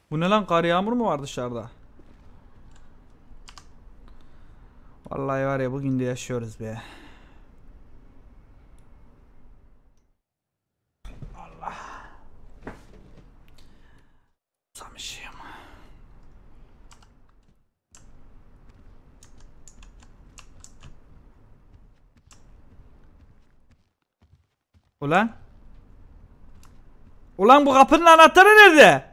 Bu ne lan, kar yağmur mu var dışarıda? Vallahi var ya, bugün de yaşıyoruz be. Samışım. Ulan. Ulan bu kapının anahtarı nerede?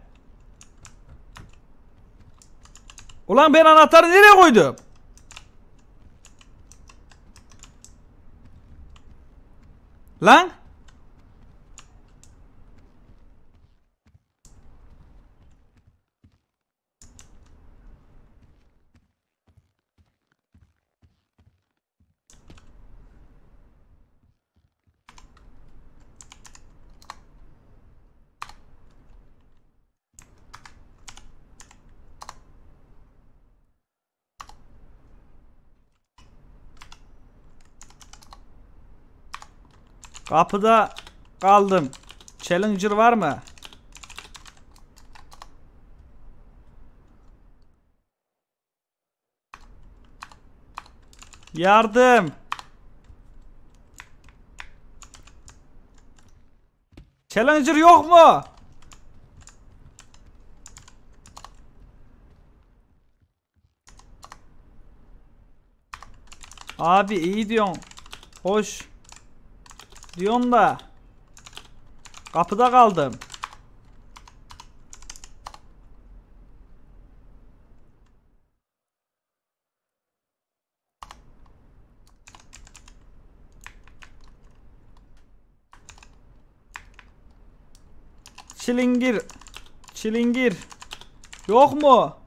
Ulan ben anahtarı nereye koydum? Lan. Kapıda kaldım. Challenger var mı? Yardım. Challenger yok mu? Abi iyi diyorsun. Hoş. Diyorsun da. Kapıda kaldım. Çilingir. Çilingir. Yok mu?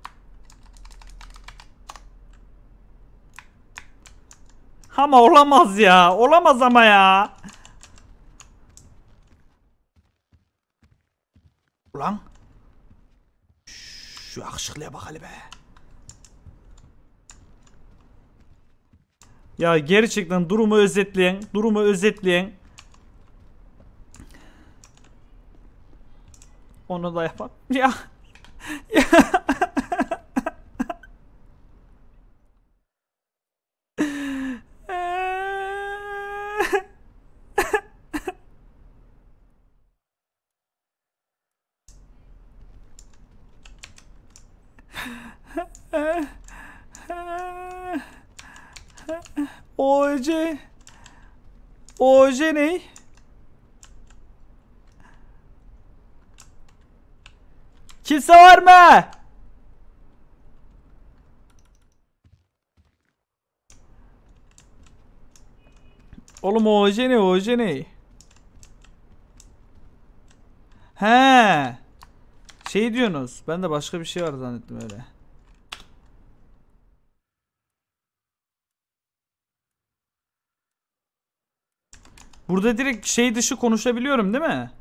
Ama olamaz ya. Olamaz ama ya. Ulan. Şu yakışıklıya bak hele be. Ya gerçekten durumu özetleyen. Durumu özetleyen. Onu da yapalım. Ya. OC. OC ne? Kimse var mı? Oğlum OC ne? OC ne? He. Şey diyorsunuz. Ben de başka bir şey var zannettim öyle. Burada direkt şey dışı konuşabiliyorum değil mi?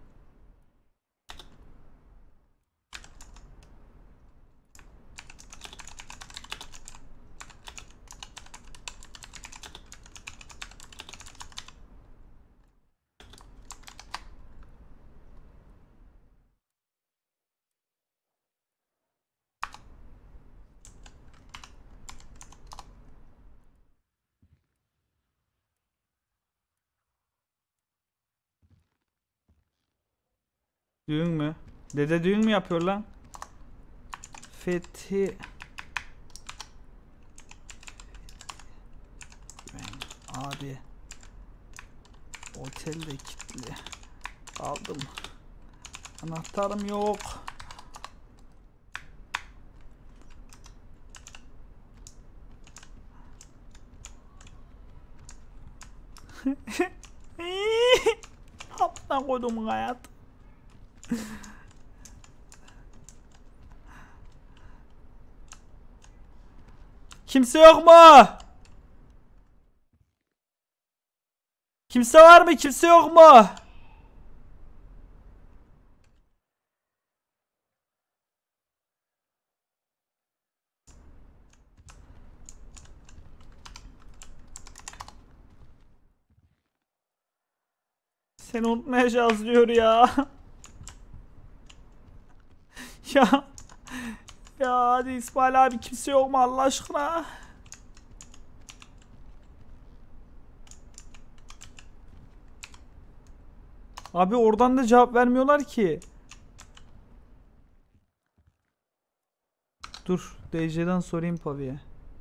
Düğün mü? Dede düğün mü yapıyor lan? Fethi. Abi. Otelde kilitli. Kaldım. Anahtarım yok. Amına koyduğumun hayat. Kimse yok mu? Kimse var mı? Kimse yok mu? Seni unutmayacağız diyor ya. Ya. Ya hadi İsmail abi, kimse yok mu Allah aşkına? Abi oradan da cevap vermiyorlar ki. Dur, DC'den sorayım Pavi'ye.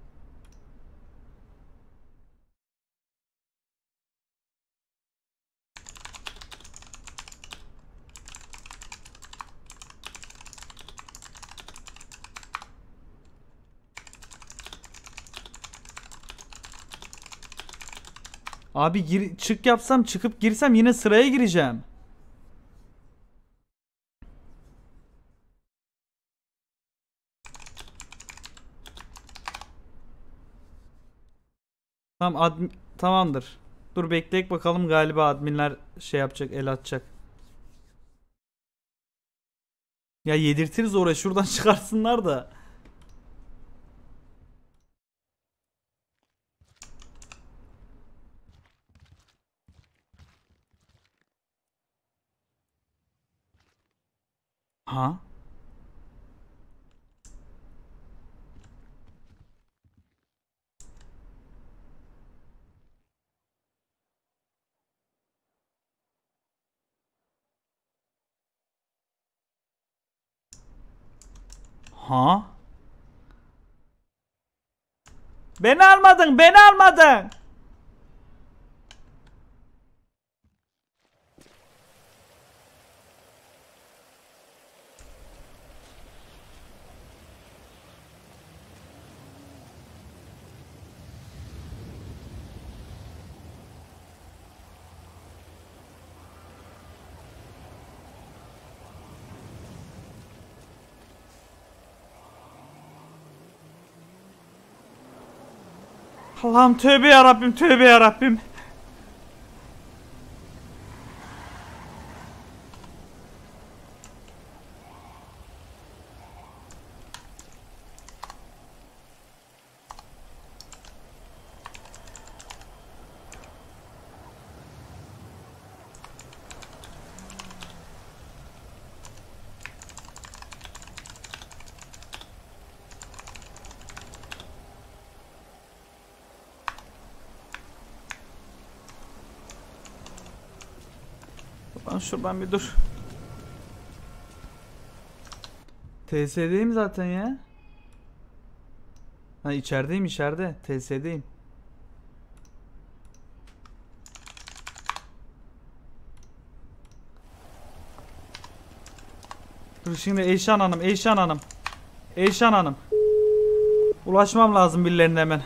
Abi çık yapsam, çıkıp girsem yine sıraya gireceğim. Tamam, tamamdır. Dur bekleyek bakalım, galiba adminler şey yapacak, el atacak. Ya yedirtiriz oraya, şuradan çıkarsınlar da. Ha? Ha? Beni almadın, beni almadın. Allah'ım, tövbe yarabbim, tövbe yarabbim. Lan şuradan bir dur. TS'deyim zaten ya. Ha, içerideyim, içeride. TS'deyim. Dur şimdi, Eyşan Hanım, Eyşan Hanım. Eyşan Hanım. Ulaşmam lazım birilerine hemen.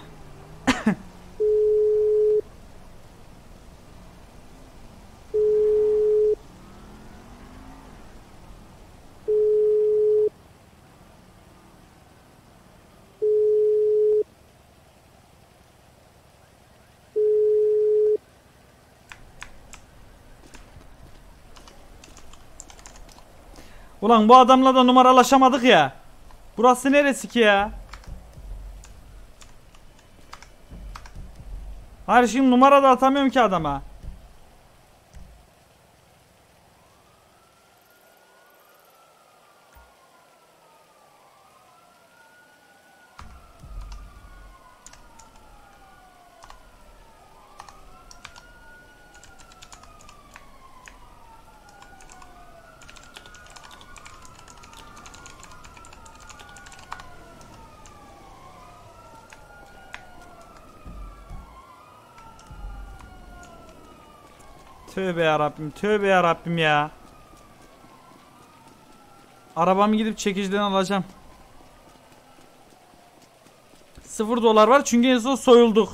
Ulan bu adamla da numaralaşamadık ya. Burası neresi ki ya? Hayır, şimdi numara da atamıyorum ki adama. Tövbe yarabbim, tövbe yarabbim ya. Arabamı gidip çekiciden alacağım. 0 dolar var çünkü en son soyulduk.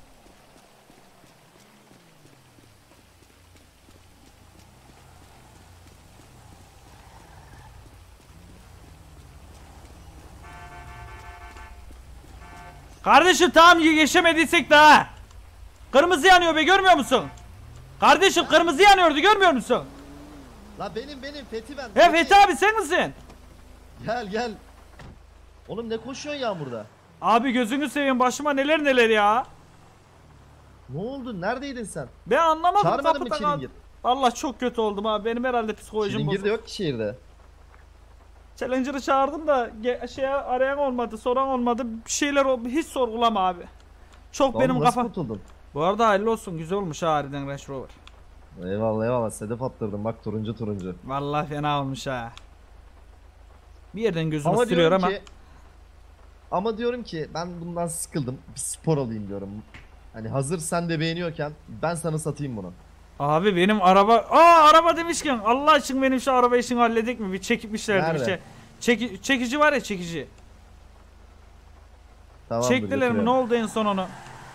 Kardeşim tamam, geçemediysek daha. Kırmızı yanıyor be, görmüyor musun? Kardeşim kırmızı yanıyordu, görmüyor musun? La benim Fethi ben. He Fethi abi, sen misin? Gel. Oğlum ne koşuyorsun yağmurda? Abi gözünü seveyim, başıma neler neler ya. Ne oldu? Neredeydin sen? Ben anlamadım. Çağırmadın mı Çilingir? Allah, çok kötü oldum abi. Benim herhalde psikolojim Çilingir bozuldu. de yok ki şehirde. Challenger'ı çağırdım da arayan olmadı, soran olmadı. Bir şeyler oldu. Hiç sorgulama abi. Çok Oğlum benim nasıl kafa. kurtuldun? Bu arada hayırlı olsun. Güzel olmuş ha harbiden Range Rover. Eyvallah eyvallah, sedef attırdım bak, turuncu turuncu. Vallahi fena olmuş ha. Bir yerden gözüm Ama ısırıyor diyorum ama. ki, ama diyorum ki ben bundan sıkıldım. Bir spor alayım diyorum. Hani hazır sen de beğeniyorken ben sana satayım bunu. Abi benim araba... araba demişken Allah için benim şu araba işini halledik mi? Bir çekmişlerdi bir Nerede? şey. Çekici var ya, çekici. Tamamdır, Çektiler mi? Ne götürüyorum. oldu en son onu?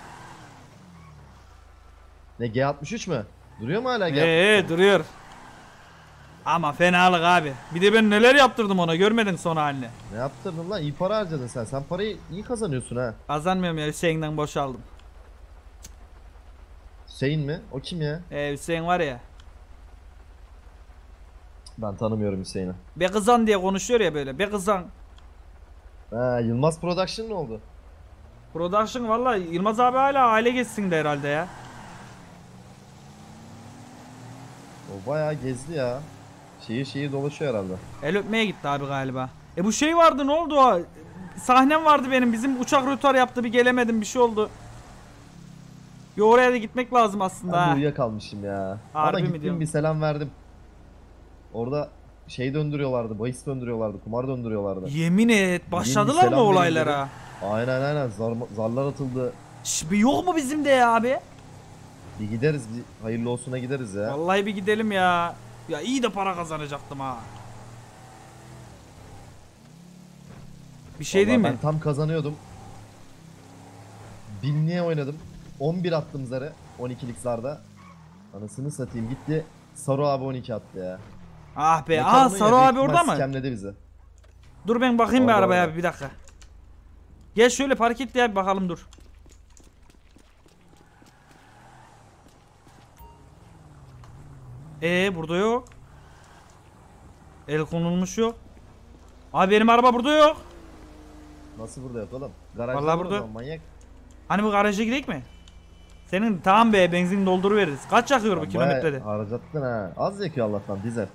Ne, G63 mü? Duruyor mu hala G63? Duruyor. Ama fenalık abi. Bir de ben neler yaptırdım ona, görmedin son halini. Ne yaptırdın lan? İyi para harcadın sen. Sen parayı iyi kazanıyorsun ha. Kazanmıyorum ya, Hüseyin'den boşaldım. Hüseyin mi? O kim ya? Hüseyin var ya. Ben tanımıyorum Hüseyin'i. Be kızan diye konuşuyor ya böyle. Be kızan. Ha, Yılmaz Production ne oldu? Production vallahi Yılmaz abi hala aile geçsin de herhalde ya. O bayağı gezdi ya. Şehir dolaşıyor herhalde. El öpmeye gitti abi galiba. Bu şey vardı, ne oldu o? Sahnem vardı benim. Bizim uçak rötar yaptı, bir gelemedim, bir şey oldu. Bir oraya da gitmek lazım aslında Ben ha. de uyuyakalmışım ya. Harbi Ama mi gittim diyorsun? bir selam verdim. Orada şey döndürüyorlardı, bahis döndürüyorlardı, kumar döndürüyorlardı. Yemin et, başladılar selam mı verin olaylara? Aynen zarlar atıldı. Bir yok mu bizim de ya abi? Bir gideriz, bir hayırlı olsuna gideriz ya. Vallahi bir gidelim ya. Ya iyi de para kazanacaktım ha. Bir şey değil Vallahi mi? ben tam kazanıyordum. Binliğe oynadım. 11 attım zarı 12'lik zarda. Anasını satayım, gitti. Saru abi 12 attı ya. Ah be. Mekanın Saru ya, büyük abi orada ihtimal mı? Skemledi bizi. Dur ben bakayım bir Orada, arabaya orada. bir dakika. Gel şöyle park et ya, bir bakalım dur. Burada yok. El konulmuş yok. Abi benim araba burada yok. Nasıl burada yok oğlum? Garajda Vallahi var o burada. zaman, manyak. Hani bu garaja gidelim mi? Senin tamam be, benzin dolduruveririz. Kaç yakıyor bu Bayağı kilometrede? harcattın ha. Az yakıyor Allah'tan, dizel.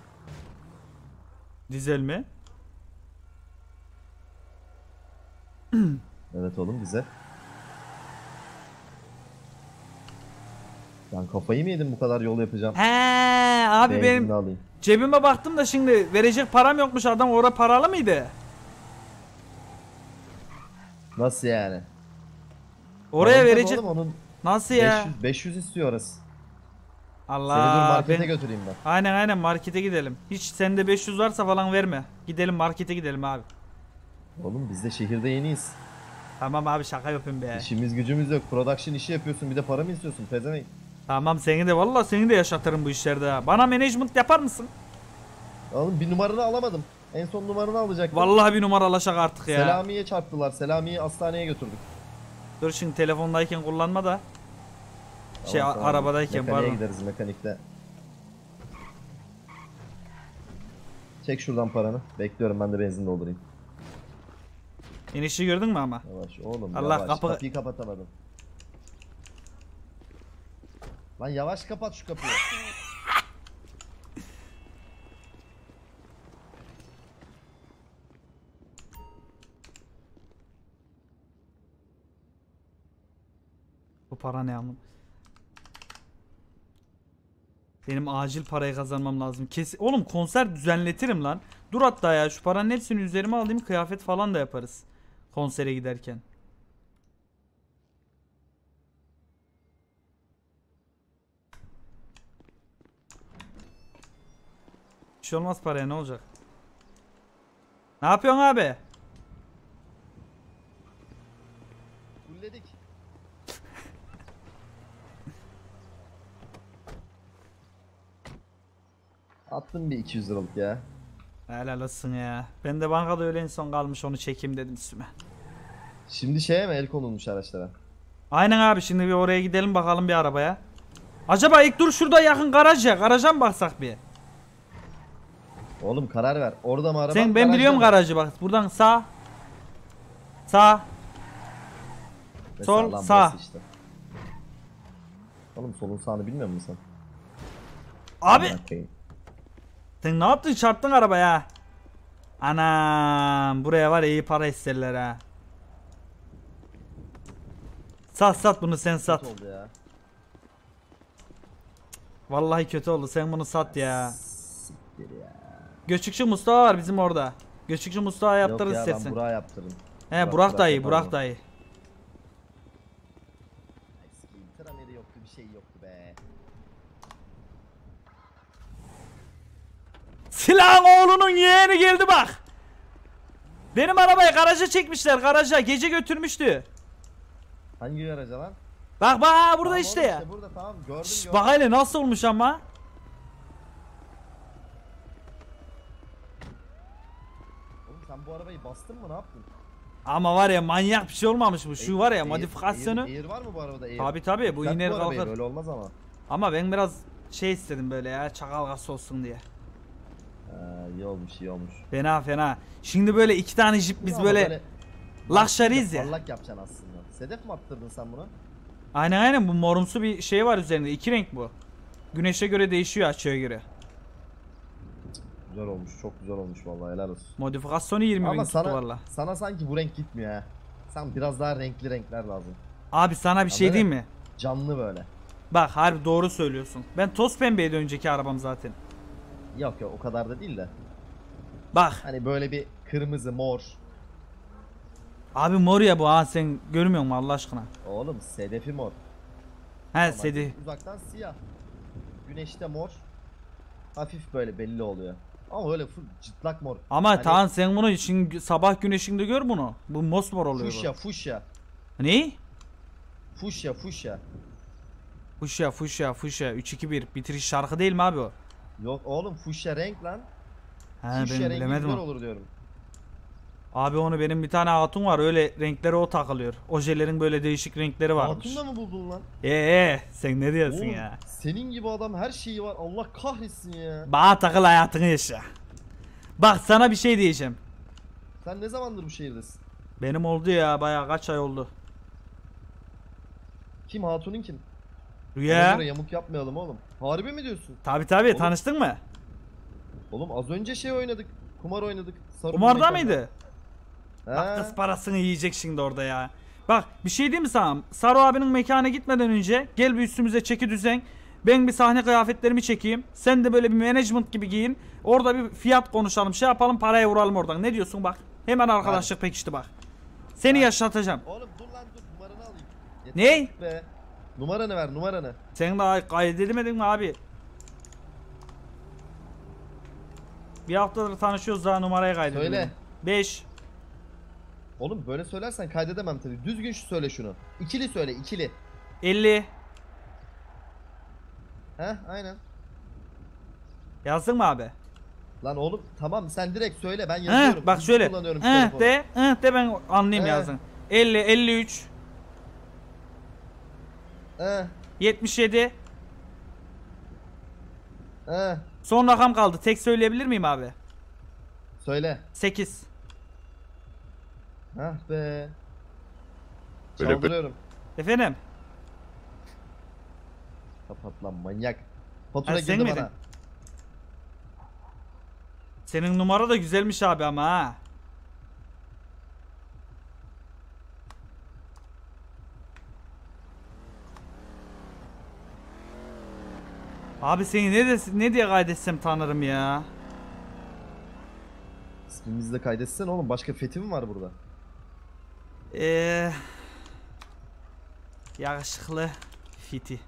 Dizel mi? Evet oğlum, dizel. Ben kafayı mı yedim bu kadar yol yapacağım? He abi Benzinli benim alayım. cebime baktım da şimdi verecek param yokmuş, adam orada paralı mıydı? Nasıl yani? Oraya Tamam, verecek. oğlum, onun Nasıl ya? 500 istiyor orası. Allah, Seni dur markete ben... götüreyim ben. Aynen markete gidelim. Hiç sende 500 varsa falan verme. Gidelim markete gidelim abi. Oğlum biz de şehirde yeniyiz. Tamam abi, şaka yapayım be. İşimiz gücümüz yok. Production işi yapıyorsun, bir de para mı istiyorsun pezevenk? Tamam, seni de vallahi seni de yaşatırım bu işlerde ha. Bana management yapar mısın? Oğlum bir numaranı alamadım. En son numaranı alacaktım. Vallahi bir numaralaşak artık ya. Selami'ye çarptılar. Selami'yi hastaneye götürdük. Dur şimdi telefondayken kullanma da. Tamam, tamam. Arabadayken Mekaniğe pardon. gideriz, mekanikte. Çek şuradan paranı. Bekliyorum, ben de benzin doldurayım. İnişi gördün mü ama? Yavaş oğlum, Allah, yavaş. kapı- Kapıyı kapatamadım. Lan yavaş kapat şu kapıyı. Bu para ne amın? Benim acil parayı kazanmam lazım. Oğlum konser düzenletirim lan. Dur hatta ya, şu paranın hepsini üzerime alayım, kıyafet falan da yaparız. Konsere giderken. Bir şey olmaz paraya, ne olacak? Ne yapıyorsun abi? Fulledik. Attım bir 200 liralık ya. Helal olsun ya. Ben de bankada öyle en son kalmış, onu çekeyim dedim üstüme. Şimdi şeye mi el konulmuş araçlara? Aynen abi, şimdi bir oraya gidelim bakalım bir arabaya. Acaba ilk dur şurada yakın garaj ya. Garaja mı baksak bir? Oğlum karar ver. Orada mı araba? Ben garajda biliyorum mı? garajı, bak. Buradan sağ. Sağ. Ve Sol, lan sağ. burası işte. Oğlum solun sağını bilmiyor musun sen? Abi Amına koyayım. sen ne yaptın, çarptın arabaya. Anam buraya var ya iyi para isterler ha. Sat bunu sen sat. Kötü oldu ya. Vallahi kötü oldu sen bunu sat ya. Siktir ya. Göçükçü Mustafa var bizim orada. Göçükçü Mustafa Yok yaptırırız ya ben istersen. Burak'a yaptırırım. He Burak da iyi yapar Burak onu. da iyi. Eski trameri yoktu bir şey yoktu be. Silahın oğlunun yeğeni geldi bak. Benim arabayı garaja çekmişler garaja gece götürmüştü. Hangi garaja lan? Bak ha burada Tamam işte oğlum, ya. burada tamam gördüm Şş, gördüm. bak hele nasıl olmuş ama. Oğlum sen bu arabayı bastın mı ne yaptın? Ama var ya manyak bir şey olmamış bu. Şu var ya Air- modifikasyonu. Air var mı bu arabada Air? Tabi bu Yükselt iner arabayı, kalkar. böyle olmaz ama. Ama ben biraz şey istedim böyle ya çakal gaz olsun diye. İyi olmuş iyi olmuş. Fena. Şimdi böyle iki tane jip biz Ama böyle luxury'yiz ya. Parlak yapacaksın aslında. Sedef mi attırdın sen buna? Aynen bu morumsu bir şey var üzerinde. İki renk bu. Güneşe göre değişiyor açıya göre. Güzel olmuş çok güzel olmuş vallahi helal olsun. Modifikasyonu 20 bin Ama tuttu valla. sana sanki bu renk gitmiyor ha. Sen biraz daha renkli renkler lazım. Abi sana bir şey Anladın? diyeyim mi? Canlı böyle. Bak harbi doğru söylüyorsun. Ben toz pembeydi önceki arabam zaten. Yok o kadar da değil de. Bak Hani böyle bir kırmızı mor. abi mor ya bu ha sen görmüyor musun Allah aşkına? Oğlum sedefi mor. He Ama sedi. uzaktan siyah. Güneşte mor. Hafif böyle belli oluyor. Ama öyle full cıtlak mor. Ama Hani tamam sen bunu şimdi sabah güneşinde gör bunu. Bu mosmor oluyor Fuşya fuşya. bu. Ne? Fuşya fuşya. Fuşya 3-2-1 bitiriş şarkı değil mi abi o? Yok oğlum fuşya renk lan. He Fuşya ben rengi bilemedim güzel o. olur diyorum. Abi onu benim bir tane hatun var öyle renkleri o takılıyor. Ojelerin böyle değişik renkleri varmış. Hatun'da mı buldun lan? Sen ne diyorsun Oğlum, ya? senin gibi adam her şeyi var. Allah kahretsin ya. Bana takıl hayatını yaşa. Bak sana bir şey diyeceğim. Sen ne zamandır bu şehirdesin? Benim oldu ya bayağı kaç ay oldu. Kim Hatun'un kim? Ona Rüya. göre yamuk yapmayalım oğlum. Harbi mi diyorsun? Tabi Oğlum- tanıştın mı? Oğlum az önce şey oynadık. Kumar oynadık. Sarı Kumarda mekanda. mıydı? He. Bak kız parasını yiyecek şimdi orada ya. Bak bir şey diyeyim mi sana? Saro abinin mekana gitmeden önce gel bir üstümüze çeki düzen. Ben bir sahne kıyafetlerimi çekeyim. Sen de böyle bir management gibi giyin. Orada bir fiyat konuşalım. Şey yapalım paraya vuralım oradan. Ne diyorsun bak. Hemen arkadaşlık pekişti bak. Seni yaşatacağım. Oğlum dur lan dur numaranı alayım. Ne? Yeter be. Numaranı ver numaranı. Sen daha kaydedemedin mi abi? Bir haftadır tanışıyoruz daha numarayı kaydedemedim. Söyle. 5 Oğlum böyle söylersen kaydedemem tabii. Düzgün söyle şunu. İkili söyle ikili. 50 Heh aynen. Yazdın mı abi? Lan oğlum tamam sen direkt söyle ben yazıyorum. Bak Hızlı şöyle. kullanıyorum şu telefonu. De ben anlayayım He. yazdın. 50 53 Heh 77 heh. son rakam kaldı. Tek söyleyebilir miyim abi? Söyle. 8 Hah be. Böyle- Çaldırıyorum. Efendim? Kapat lan manyak. Fatura Ha, sen girdi miydin? bana. Senin numara da güzelmiş abi ama ha. Abi seni ne diye kaydetsem tanırım ya. İsmimizi de kaydetsen oğlum. Başka Fethi mi var burada? Yakışıklı Fiti.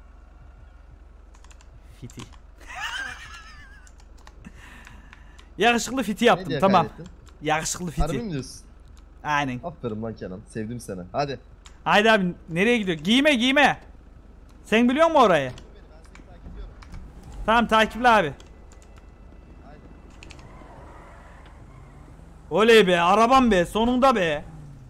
Yakışıklı Fiti Ne yaptım diye tamam. kaydettin? Yakışıklı Harbi Fiti. mi diyorsun? Aynen. Aferin lan Kenan. Sevdim seni. Hadi. Haydi abi nereye gidiyor? Giyme. Sen biliyor musun orayı? Tamam takipli abi. Oley be arabam be sonunda be.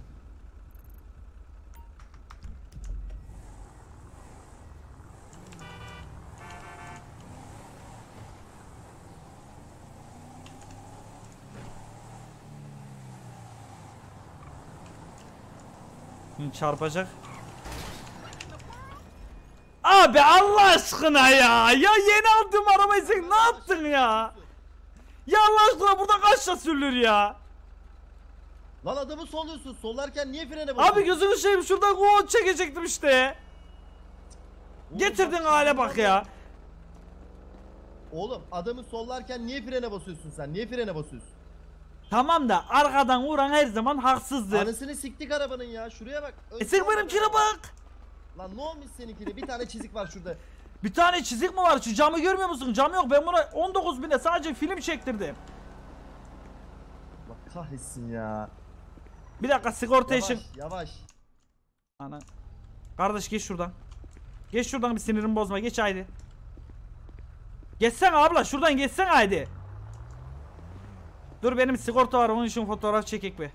Çarpacak. Abi Allah aşkına ya. Ya yeni aldığım arabayı sen ne yaptın ya? Ya Allah aşkına burada kaçta sürülür ya? Lan adamı solluyorsun. Sollarken niye frene basıyorsun? Abi gözünü seveyim şuradan gol çekecektim işte. Oğlum Getirdin bak, hale bak ya. Oğlum adamı sollarken niye frene basıyorsun sen? Niye frene basıyorsun? Tamam da arkadan vuran her zaman haksızdır. Anasını siktik arabanın ya. Şuraya bak. Sen benimkine bak. Lan ne olmuş seninkine? Bir tane çizik var şurada. Bir tane çizik mi var? Şu camı görmüyor musun? Cam yok. Ben buna 19.000'e sadece film çektirdim. Bak kahretsin ya. Bir dakika sigorta Yavaş işim. yavaş. Ana. Kardeş geç şuradan. Geç şuradan, bir sinirimi bozma. Geç haydi. Geçsene abla, şuradan geçsene haydi. Dur benim sigorta var, onun için fotoğraf çekek be.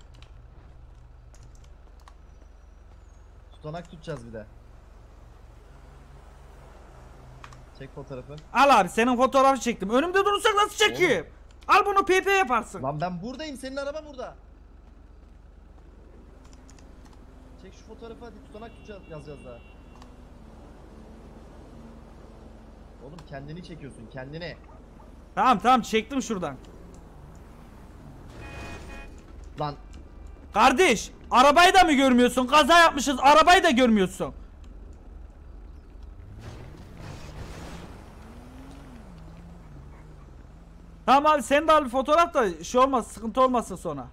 Tutanak tutacağız bir de. Çek fotoğrafı. Al abi, senin fotoğrafı çektim. Önümde durursak nasıl çekeyim? Al bunu PP yaparsın. Lan ben buradayım. Senin araba burada. Çek şu fotoğrafı hadi. Tutanak tutacağız, yazacağız daha. Oğlum kendini çekiyorsun, kendini. Tamam çektim şuradan. Lan Kardeş, arabayı da mı görmüyorsun? Kaza yapmışız, arabayı da görmüyorsun. Tamam abi, sen de al bir fotoğraf da şey olmaz, sıkıntı olmasın sonra.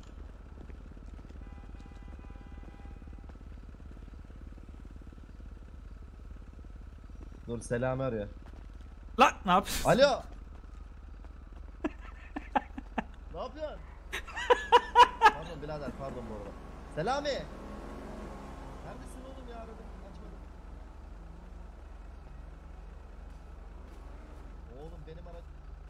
dur, Selami arıyor. Lan ne yapıyorsun? Alo. Ne yapıyorsun? Pardon birader, pardon bu arada. Selami. Neredesin oğlum ya, aradım açmadım. Oğlum benim araç.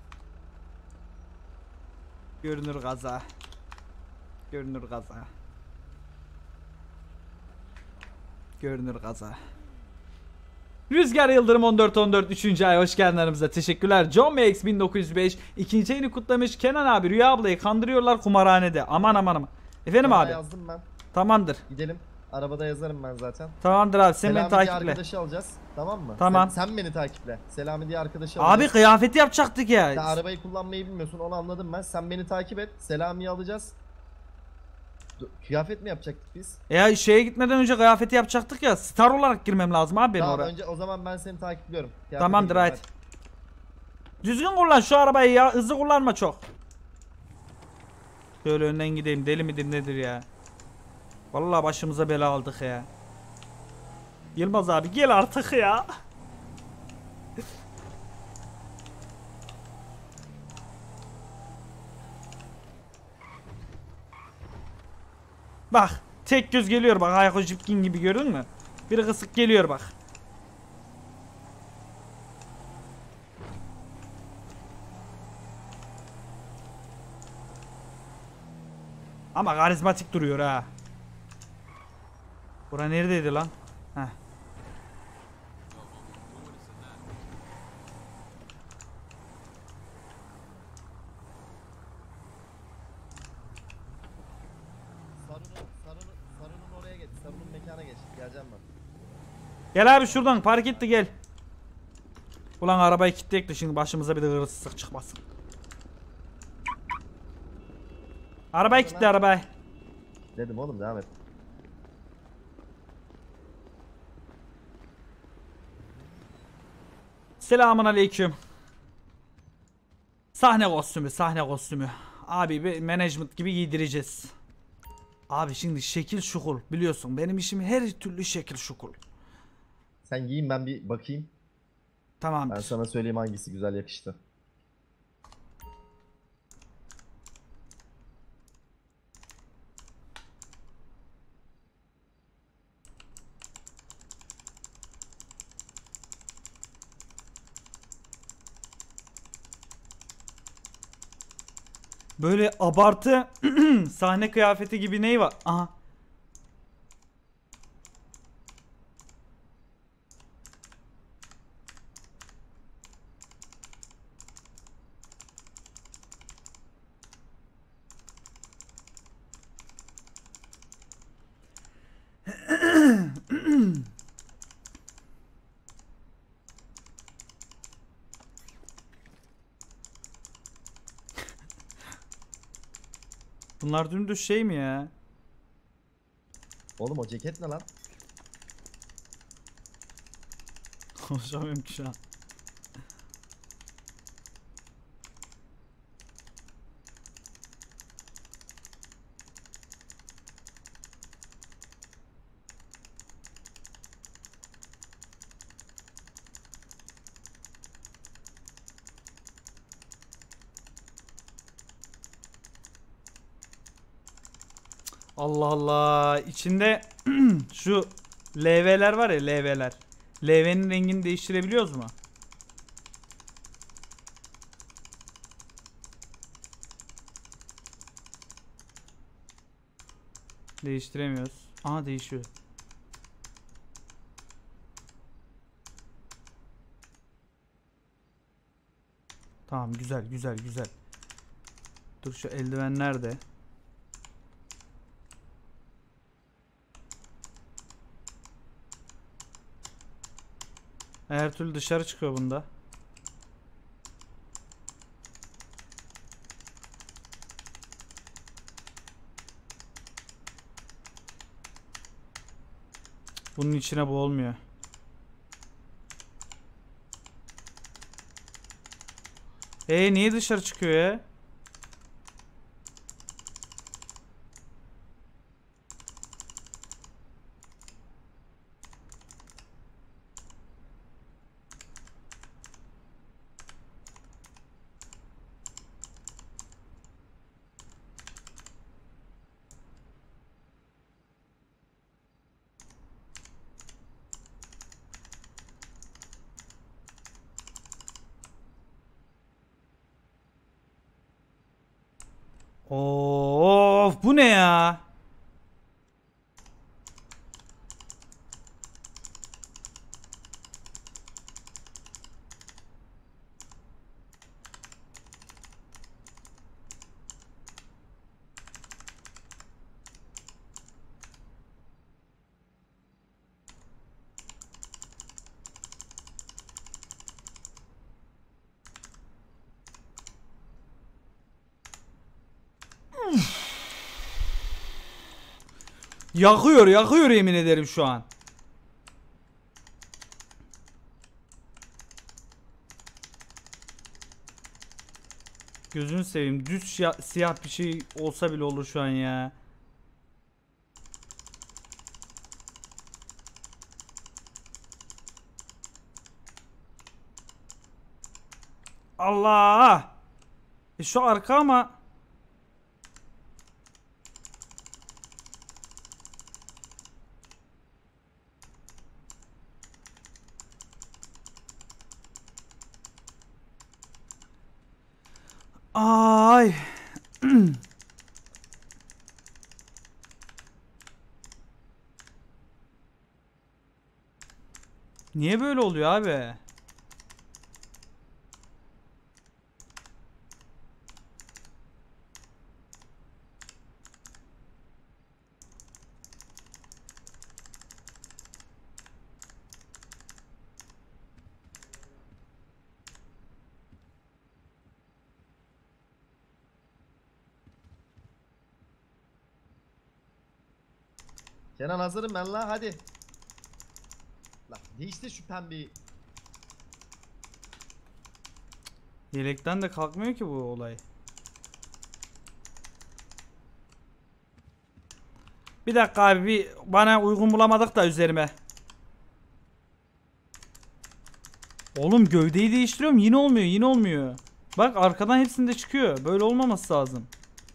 Görünür kaza. Görünür kaza. Görünür kaza. Rüzgar Yıldırım 14 3. ay, hoş geldin aramıza, teşekkürler. John MX 1905 ikinci ayını kutlamış. Kenan abi, Rüya ablayı kandırıyorlar kumarhanede. Aman. Efendim Sana abi. yazdım ben. Tamamdır. Gidelim. Arabada yazarım ben zaten. Tamamdır abi, sen Selami beni diye takiple. arkadaşı alacağız. Tamam mı? Tamam. Sen beni takiple. Selami diye arkadaşı Abi alacağız. kıyafeti yapacaktık Sen ya. arabayı kullanmayı bilmiyorsun, onu anladım ben. Sen beni takip et. Selami'yi alacağız. Kıyafet mi yapacaktık biz? Ya şeye gitmeden önce kıyafeti yapacaktık ya. Star olarak girmem lazım abi benim Tamam, oraya. önce o zaman ben seni takipliyorum. Kıyafete Tamamdır gidiyorum, haydi. Düzgün kullan şu arabayı ya. Hızlı kullanma çok. Şöyle önden gideyim. Deli midir nedir ya? Vallahi başımıza bela aldık ya. Yılmaz abi gel artık ya. Bak tek göz geliyor bak, Hayko Jipkin gibi, gördün mü? Biri kısık geliyor bak. Ama karizmatik duruyor ha. Bura neredeydi lan? Heh. Sarı'nın oraya geç. Sarı'nın mekana geç. Geleceğim ben. Gel abi şuradan park etti, gel. Ulan arabayı kilitleyek de şimdi başımıza bir de hırsızlık çıkmasın. Arabayı kilitle, arabayı. Dedim oğlum, devam et. Selamun aleyküm. Sahne kostümü. Abi bir management gibi giydireceğiz. Abi şimdi şekil şukul, biliyorsun benim işim her türlü şekil şukul. Sen giyin, ben bir bakayım. Tamam. Ben sana söyleyeyim hangisi güzel yakıştı. Böyle abartı sahne kıyafeti gibi ney var? Aha. Bunlar dümdüz şey mi ya? Oğlum o ceket ne lan? Konuşamıyorum ki şu an. Allah Allah. İçinde şu LV'ler var ya, LV'ler. LV'nin rengini değiştirebiliyoruz mu? Değiştiremiyoruz. Aha, değişiyor. Tamam, güzel güzel güzel. Dur, şu eldiven nerede? Her türlü dışarı çıkıyor bunda. Bunun içine bu olmuyor. Niye dışarı çıkıyor ya? Of, bu ne ya? Yakıyor, yakıyor yemin ederim şu an. Gözünü seveyim. Düz siyah bir şey olsa bile olur şu an ya. Allah! Şu arka ama. Ay. Niye böyle oluyor abi? Kenan hazırım ben la, hadi. La değiştir şu pembeyi. Yelekten de kalkmıyor ki bu olay. Bir dakika abi, bir bana uygun bulamadık da üzerime. Oğlum gövdeyi değiştiriyorum, yine olmuyor, yine olmuyor. Bak, arkadan hepsinde çıkıyor. Böyle olmaması lazım.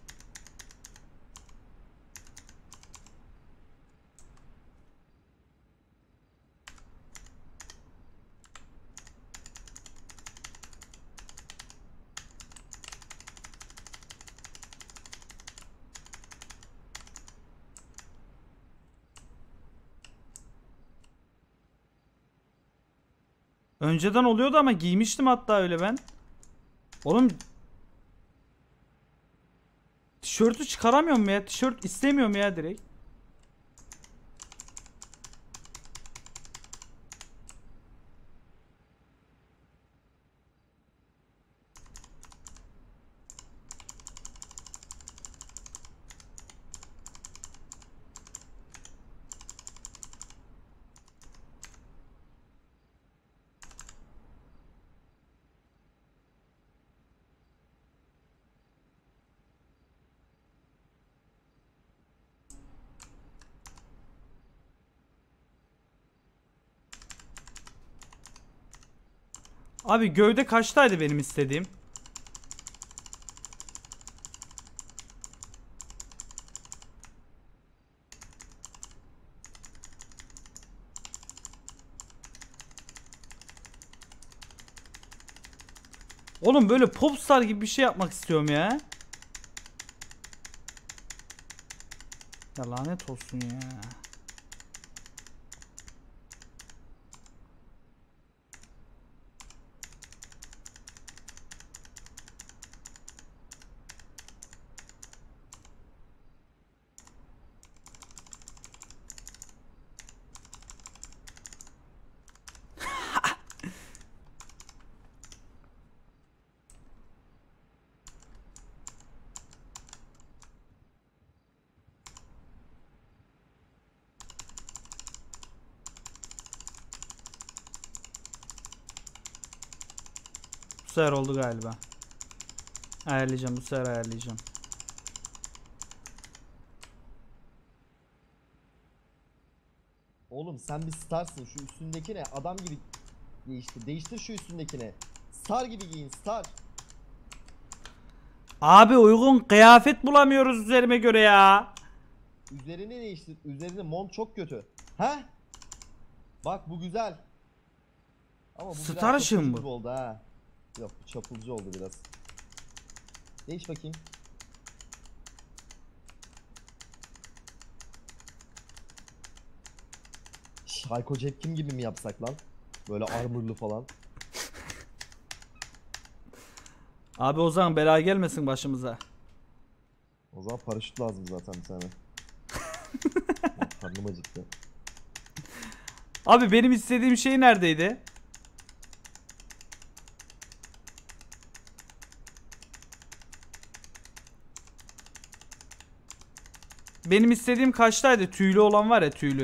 Önceden oluyordu ama giymiştim hatta öyle ben. Oğlum, tişörtü çıkaramıyorum ya. Tişört istemiyorum ya direkt. Abi gövde kaçtaydı benim istediğim? Oğlum böyle popstar gibi bir şey yapmak istiyorum ya. Ya lanet olsun ya. Bu sefer oldu galiba. Ayarlayacağım, bu sefer ayarlayacağım. Oğlum sen bir starsın. Şu üstündeki ne? Adam gibi değiştir. Değiştir şu üstündekini. Star gibi giyin. Star. Abi uygun kıyafet bulamıyoruz üzerime göre ya. Üzerini değiştir. Üzerine mont çok kötü. He? Bak bu güzel. Ama bu Star biraz ışığı çapulcu mı bu? gibi oldu ha. Yok bu çapulcu oldu biraz. Değiş bakayım. Hayko Cepkin gibi mi yapsak lan? Böyle armorlu falan. Abi o zaman bela gelmesin başımıza. O zaman paraşüt lazım zaten bir tane. Karnım acıktı. Abi benim istediğim şey neredeydi? Benim istediğim kaçtaydı? Tüylü olan var ya, tüylü.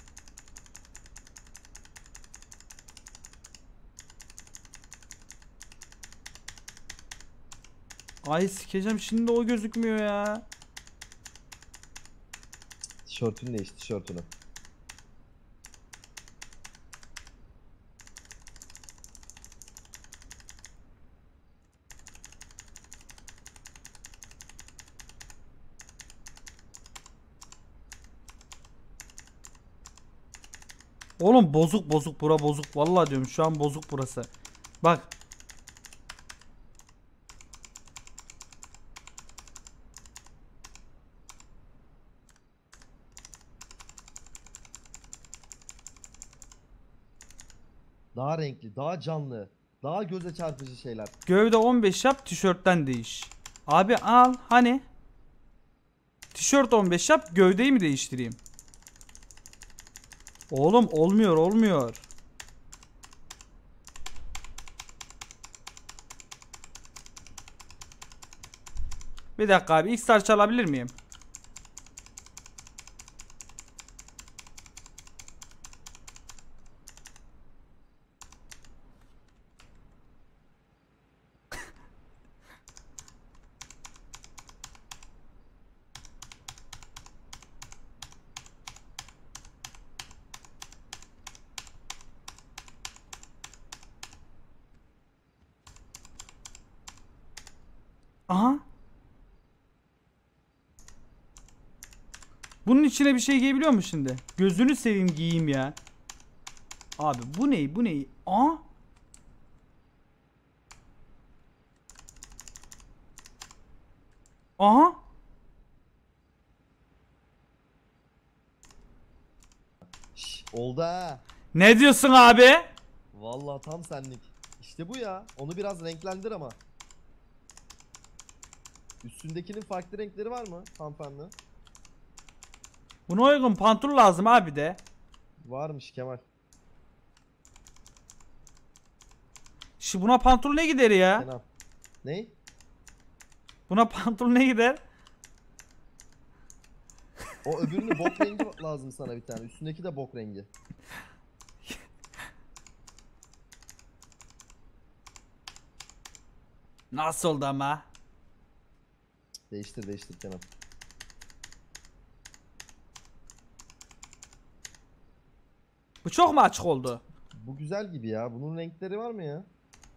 Ay sikeceğim, şimdi de o gözükmüyor ya. Tişörtünü değiş, tişörtünü. Oğlum bozuk bozuk, bura bozuk. Vallahi diyorum şu an bozuk burası. Bak. Daha renkli, daha canlı, daha göze çarpıcı şeyler. Gövde 15 yap, tişörtten değiş. Abi al hani. Tişört 15 yap, gövdeyi mi değiştireyim? Oğlum olmuyor, olmuyor. Bir dakika abi, X-Star çalabilir miyim? Aha. Bunun içine bir şey giyebiliyor mu şimdi? Gözünü seveyim giyeyim ya. Abi bu ne? Bu ne? Aa. Aha. Şş, oldu ha. Ne diyorsun abi? Vallahi tam senlik. İşte bu ya. Onu biraz renklendir ama. Üstündekinin farklı renkleri var mı hanımefendi? Buna uygun pantol lazım abi de. Varmış Kemal. Şu buna pantol ne gider ya? Kenan. Ne? Buna pantol ne gider? O öbürünü bok rengi lazım sana bir tane. Üstündeki de bok rengi. Nasıl oldu ama? Değiştir değiştir Kenan. Bu çok mu açık oldu? Bu güzel gibi ya. Bunun renkleri var mı ya?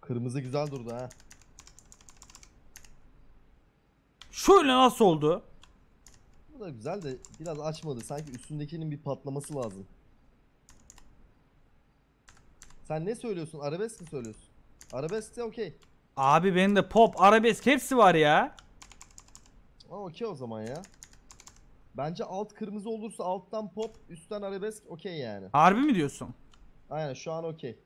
Kırmızı güzel durdu ha. Şöyle nasıl oldu? Bu da güzel de biraz açmadı. Sanki üstündekinin bir patlaması lazım. Sen ne söylüyorsun? Arabesk mi söylüyorsun? Arabesk de okey. Abi benim de pop, arabesk hepsi var ya. Aa, okey o zaman ya. Bence alt kırmızı olursa alttan pop, üstten arabesk okey yani. Harbi mi diyorsun? Aynen şu an okey.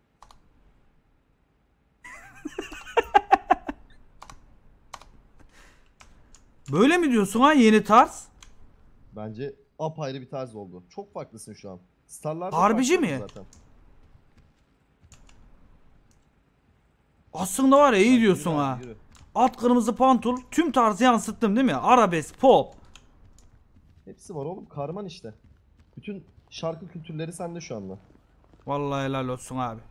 Böyle mi diyorsun ha, yeni tarz? Bence apayrı bir tarz oldu. Çok farklısın şu an. Starlar da Harbici farklı mi? oldu zaten. Aslında var ya, iyi Yürü diyorsun abi, ha. yürü. Alt kırmızı pantul, tüm tarzı yansıttım değil mi? Arabesk, pop. Hepsi var oğlum, karman işte. Bütün şarkı kültürleri sende şu anda. Vallahi helal olsun abi.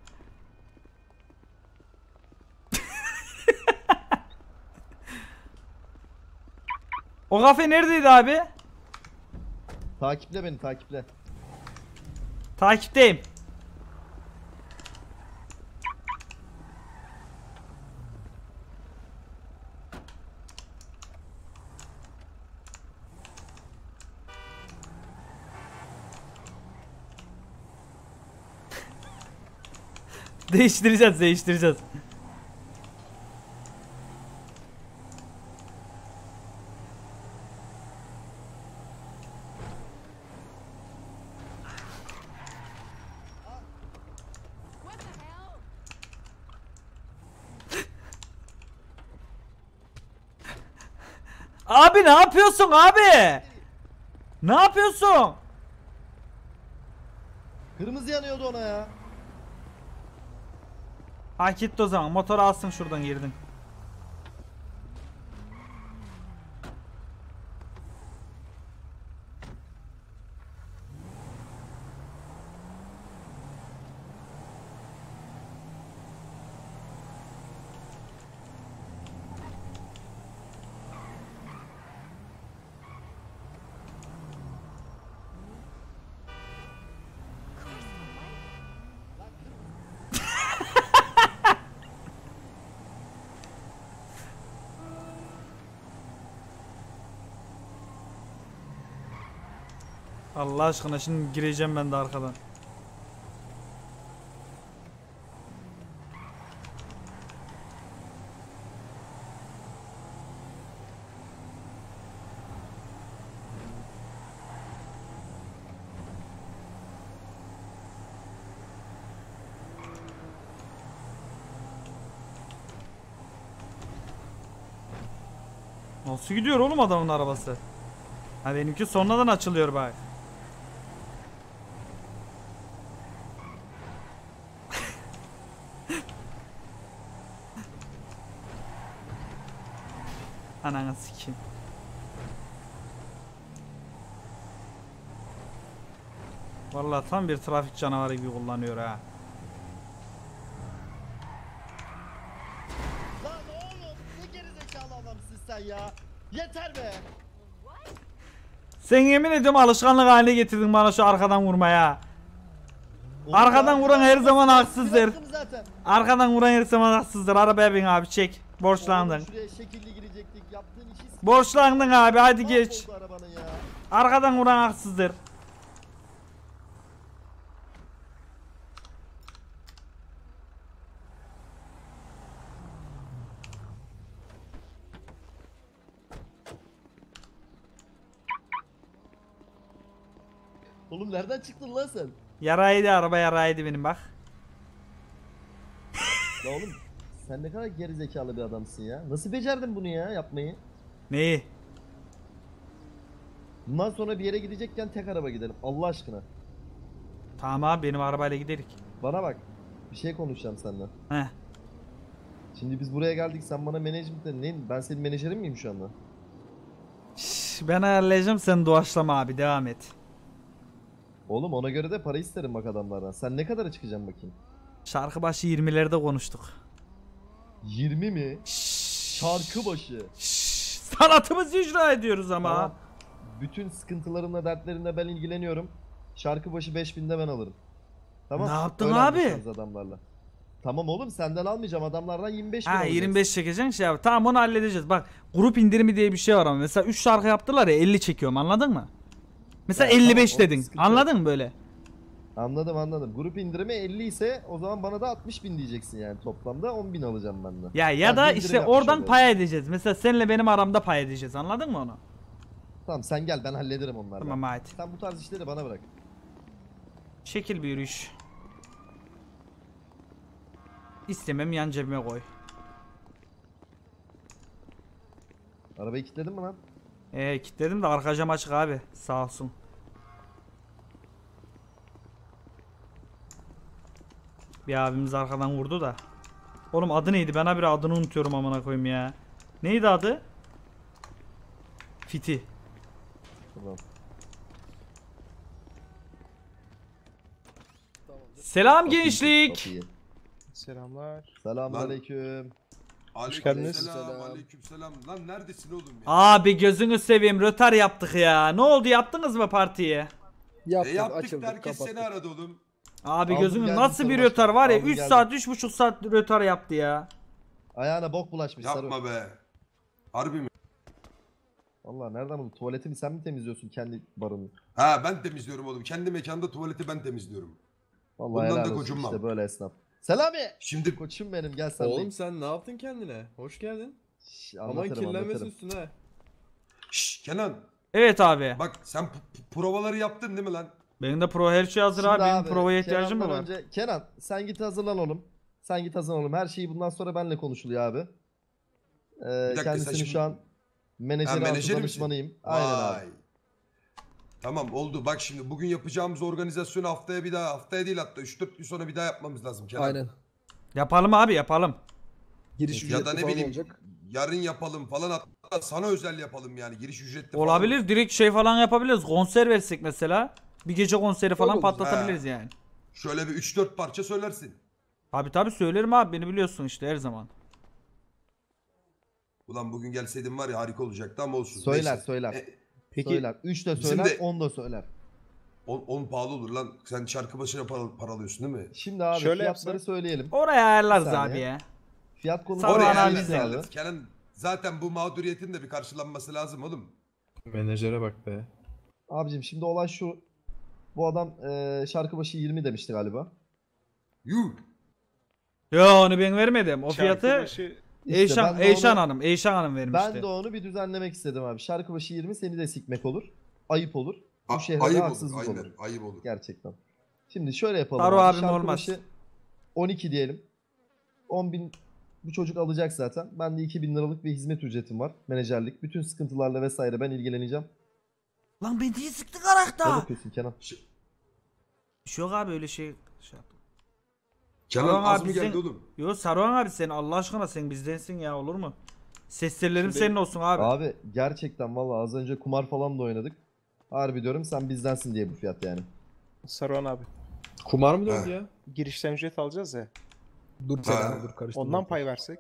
O kafe neredeydi abi? Takiple beni, takiple. Takipteyim. Değiştireceğiz. What the hell? Abi ne yapıyorsun abi? Ne yapıyorsun? Kırmızı yanıyordu ona ya. Hak etti o zaman. Motoru alsın, şuradan girdin. Allah aşkına şimdi gireceğim ben de arkadan. Nasıl gidiyor oğlum adamın arabası? Ha, benimki sonradan açılıyor bak. Ananı sikeyim. Vallahi tam bir trafik canavarı gibi kullanıyor ha. Lan oğlum ne gerizekalı adamsın sen ya. Yeter be. Sen yemin ediyorum alışkanlık haline getirdin bana şu arkadan vurmaya. Oğlum Arkadan ya, vuran her zaman haksızdır. bıraktım zaten. Arkadan vuran her zaman haksızdır. Arabaya bin abi, çek. Borçlandın. Oğlum şuraya şekilli girecektik. Yaptığın işi Borçlandın abi, hadi geç. mahvoldu arabanın ya. Arkadan vuran haksızdır. Oğlum nereden çıktın lan sen? Yaraydı araba, yaraydı benim bak. La oğlum sen ne kadar gerizekalı bir adamsın ya. Nasıl becerdin bunu ya yapmayı? Neyi? Bundan sonra bir yere gidecekken tek araba gidelim Allah aşkına. Tamam abi, benim arabayla giderik. Bana bak. Bir şey konuşacağım senden. Heh. Şimdi biz buraya geldik, sen bana management'te ne? Ben senin menajerin miyim şu anda? Şş, ben ayarlayacağım, sen doğaçlama abi, devam et. Oğlum ona göre de para isterim bak adamlardan. Sen ne kadara çıkacaksın bakayım? Şarkı başı 20'lerde konuştuk. 20 mi? Şşş. Şarkı başı. Şşş. Sanatımızı icra ediyoruz ama. Tamam. Bütün sıkıntılarınla, dertlerinle ben ilgileniyorum. Şarkı başı 5000'de ben alırım. Tamam. Ne yaptın Öyle abi? anlaşıyoruz adamlarla. Tamam oğlum senden almayacağım, adamlardan 25 bin Ha alacaksın. 25 çekeceksin şey abi. Tamam onu halledeceğiz. Bak grup indirimi diye bir şey var ama mesela 3 şarkı yaptılar ya 50 çekiyorum anladın mı? Mesela Ya, 55 tamam, dedin. sıkıntı yok. Anladın mı böyle? Anladım. Grup indirimi 50 ise o zaman bana da 60 bin diyeceksin yani, toplamda 10 bin alacağım ben de. Ya Bak, da bir indirim işte yapmış oradan oluyorum. pay edeceğiz. Mesela seninle benim aramda pay edeceğiz. Anladın mı onu? Tamam sen gel, ben hallederim onlarla. Tamam hadi. Sen bu tarz işleri bana bırak. Şekil bir yürüyüş. İstemem yan cebime koy. Arabayı kilitledin mi lan? Kilitledim de arka cam açık abi. Sağ olsun. Bir abimiz arkadan vurdu da. Oğlum adı neydi? Ben habire adını unutuyorum amına koyayım ya. Neydi adı? Fiti. Tamam. Selam Kapıyı gençlik. tut, kapıyı. Selamlar. Selamünaleyküm. geldiniz. Selam, aleykümselam. Lan neredesin oğlum ya? Abi gözünü seveyim rötar yaptık ya. Ne oldu yaptınız mı partiyi? Yaptık açıldık, herkes kapattık. seni aradı oğlum. Abi Aldım gözünü geldim nasıl bir sana rötar var ya Aldım 3 geldim. saat 3,5 saat rötar yaptı ya. Ayağına bok bulaşmış sarı. Yapma be. Harbi mi? Vallahi nereden buldun? Tuvaletini sen mi temizliyorsun, kendi barını? Ha ben temizliyorum oğlum. Kendi mekanda tuvaleti ben temizliyorum. Vallahi Bundan helal da olsun gocunmam. işte böyle esnaf. Selami! Şimdi Koçum benim, gel sen de. Oğlum sen ne yaptın kendine? Hoş geldin. Aman Anlatırım, kirlenmesin anlatırım. üstüne. şşş Kenan Evet abi. bak sen provaları yaptın değil mi lan? Benim de pro her şey hazır Şimdi abi. Benim provaya ihtiyacım mı Kenan'dan var? önce, Kenan sen git hazırlan oğlum. Sen git hazırlan oğlum. Her şeyi bundan sonra benle konuşuluyor abi. dakika, Kendisini sen şimdi- şu an menajeri Ha, altı menajeri misin? danışmanıyım. Aynen abi. Vay. Tamam oldu. Bak şimdi bugün yapacağımız organizasyonu haftaya bir daha, haftaya değil hatta 3-4 gün sonra bir daha yapmamız lazım Kenan. Aynen. Yapalım abi yapalım. Giriş Ya da ücretli ne falan bileyim olacak. yarın yapalım falan, hatta sana özel yapalım yani giriş ücretli falan. Olabilir direkt şey falan yapabiliriz. Konser versek mesela. Bir gece konseri falan Olur. patlatabiliriz yani. Şöyle bir 3-4 parça söylersin. Tabi söylerim abi beni biliyorsun işte her zaman. Ulan bugün gelseydin var ya harika olacaktı ama olsun. Söyler Neyse. söyler. Peki Söyler. 3 de bizim söyler, de- 10 da söyler. 10 pahalı olur lan. Sen şarkı başına para alıyorsun değil mi? Şimdi abi Şöyle fiyatları yapsak. söyleyelim. Oraya ayarlarız Bir saniye. abi ya. Fiyat konusu Sonra Oraya analiz ayarlarız, yapalım. Kenan zaten bu mağduriyetin de bir karşılanması lazım oğlum. Menajere bak be. Abicim şimdi olay şu. Bu adam şarkı başı 20 demişti galiba. Yuh. Yo onu ben vermedim. O fiyatı İşte Eyşan, ben de Eyşan onu- Hanım. Eyşan Hanım vermişti. Ben de onu bir düzenlemek istedim abi. Şarkı başı 20 seni de sikmek olur. Ayıp olur. Bu Ayıp şehre olur. haksızlık Aynen, olur. ayıp olur. Gerçekten. Şimdi şöyle yapalım. Taro abi. abim Şarkı olmaz. başı 12 diyelim. 10 bin bu çocuk alacak zaten. Ben de 2 bin liralık bir hizmet ücretim var. Menajerlik. Bütün sıkıntılarla vesaire ben ilgileneceğim. Lan beni niye sıktın Ne karakta? yapıyorsun Kenan? Bir şey yok abi öyle şey. Yaptım. Kenan Tamam az abi, mı geldi sen- oğlum? Yo Saruhan abi sen Allah aşkına sen bizdensin ya olur mu? Seslerim Şimdi- senin olsun abi. Abi gerçekten vallahi az önce kumar falan da oynadık. Harbi diyorum sen bizdensin diye bu fiyat yani. Saruhan abi. Kumar mı döndü Ha. ya? Girişten ücret alacağız ya. Dur Ha. sen dur karıştırma. Ondan pay versek.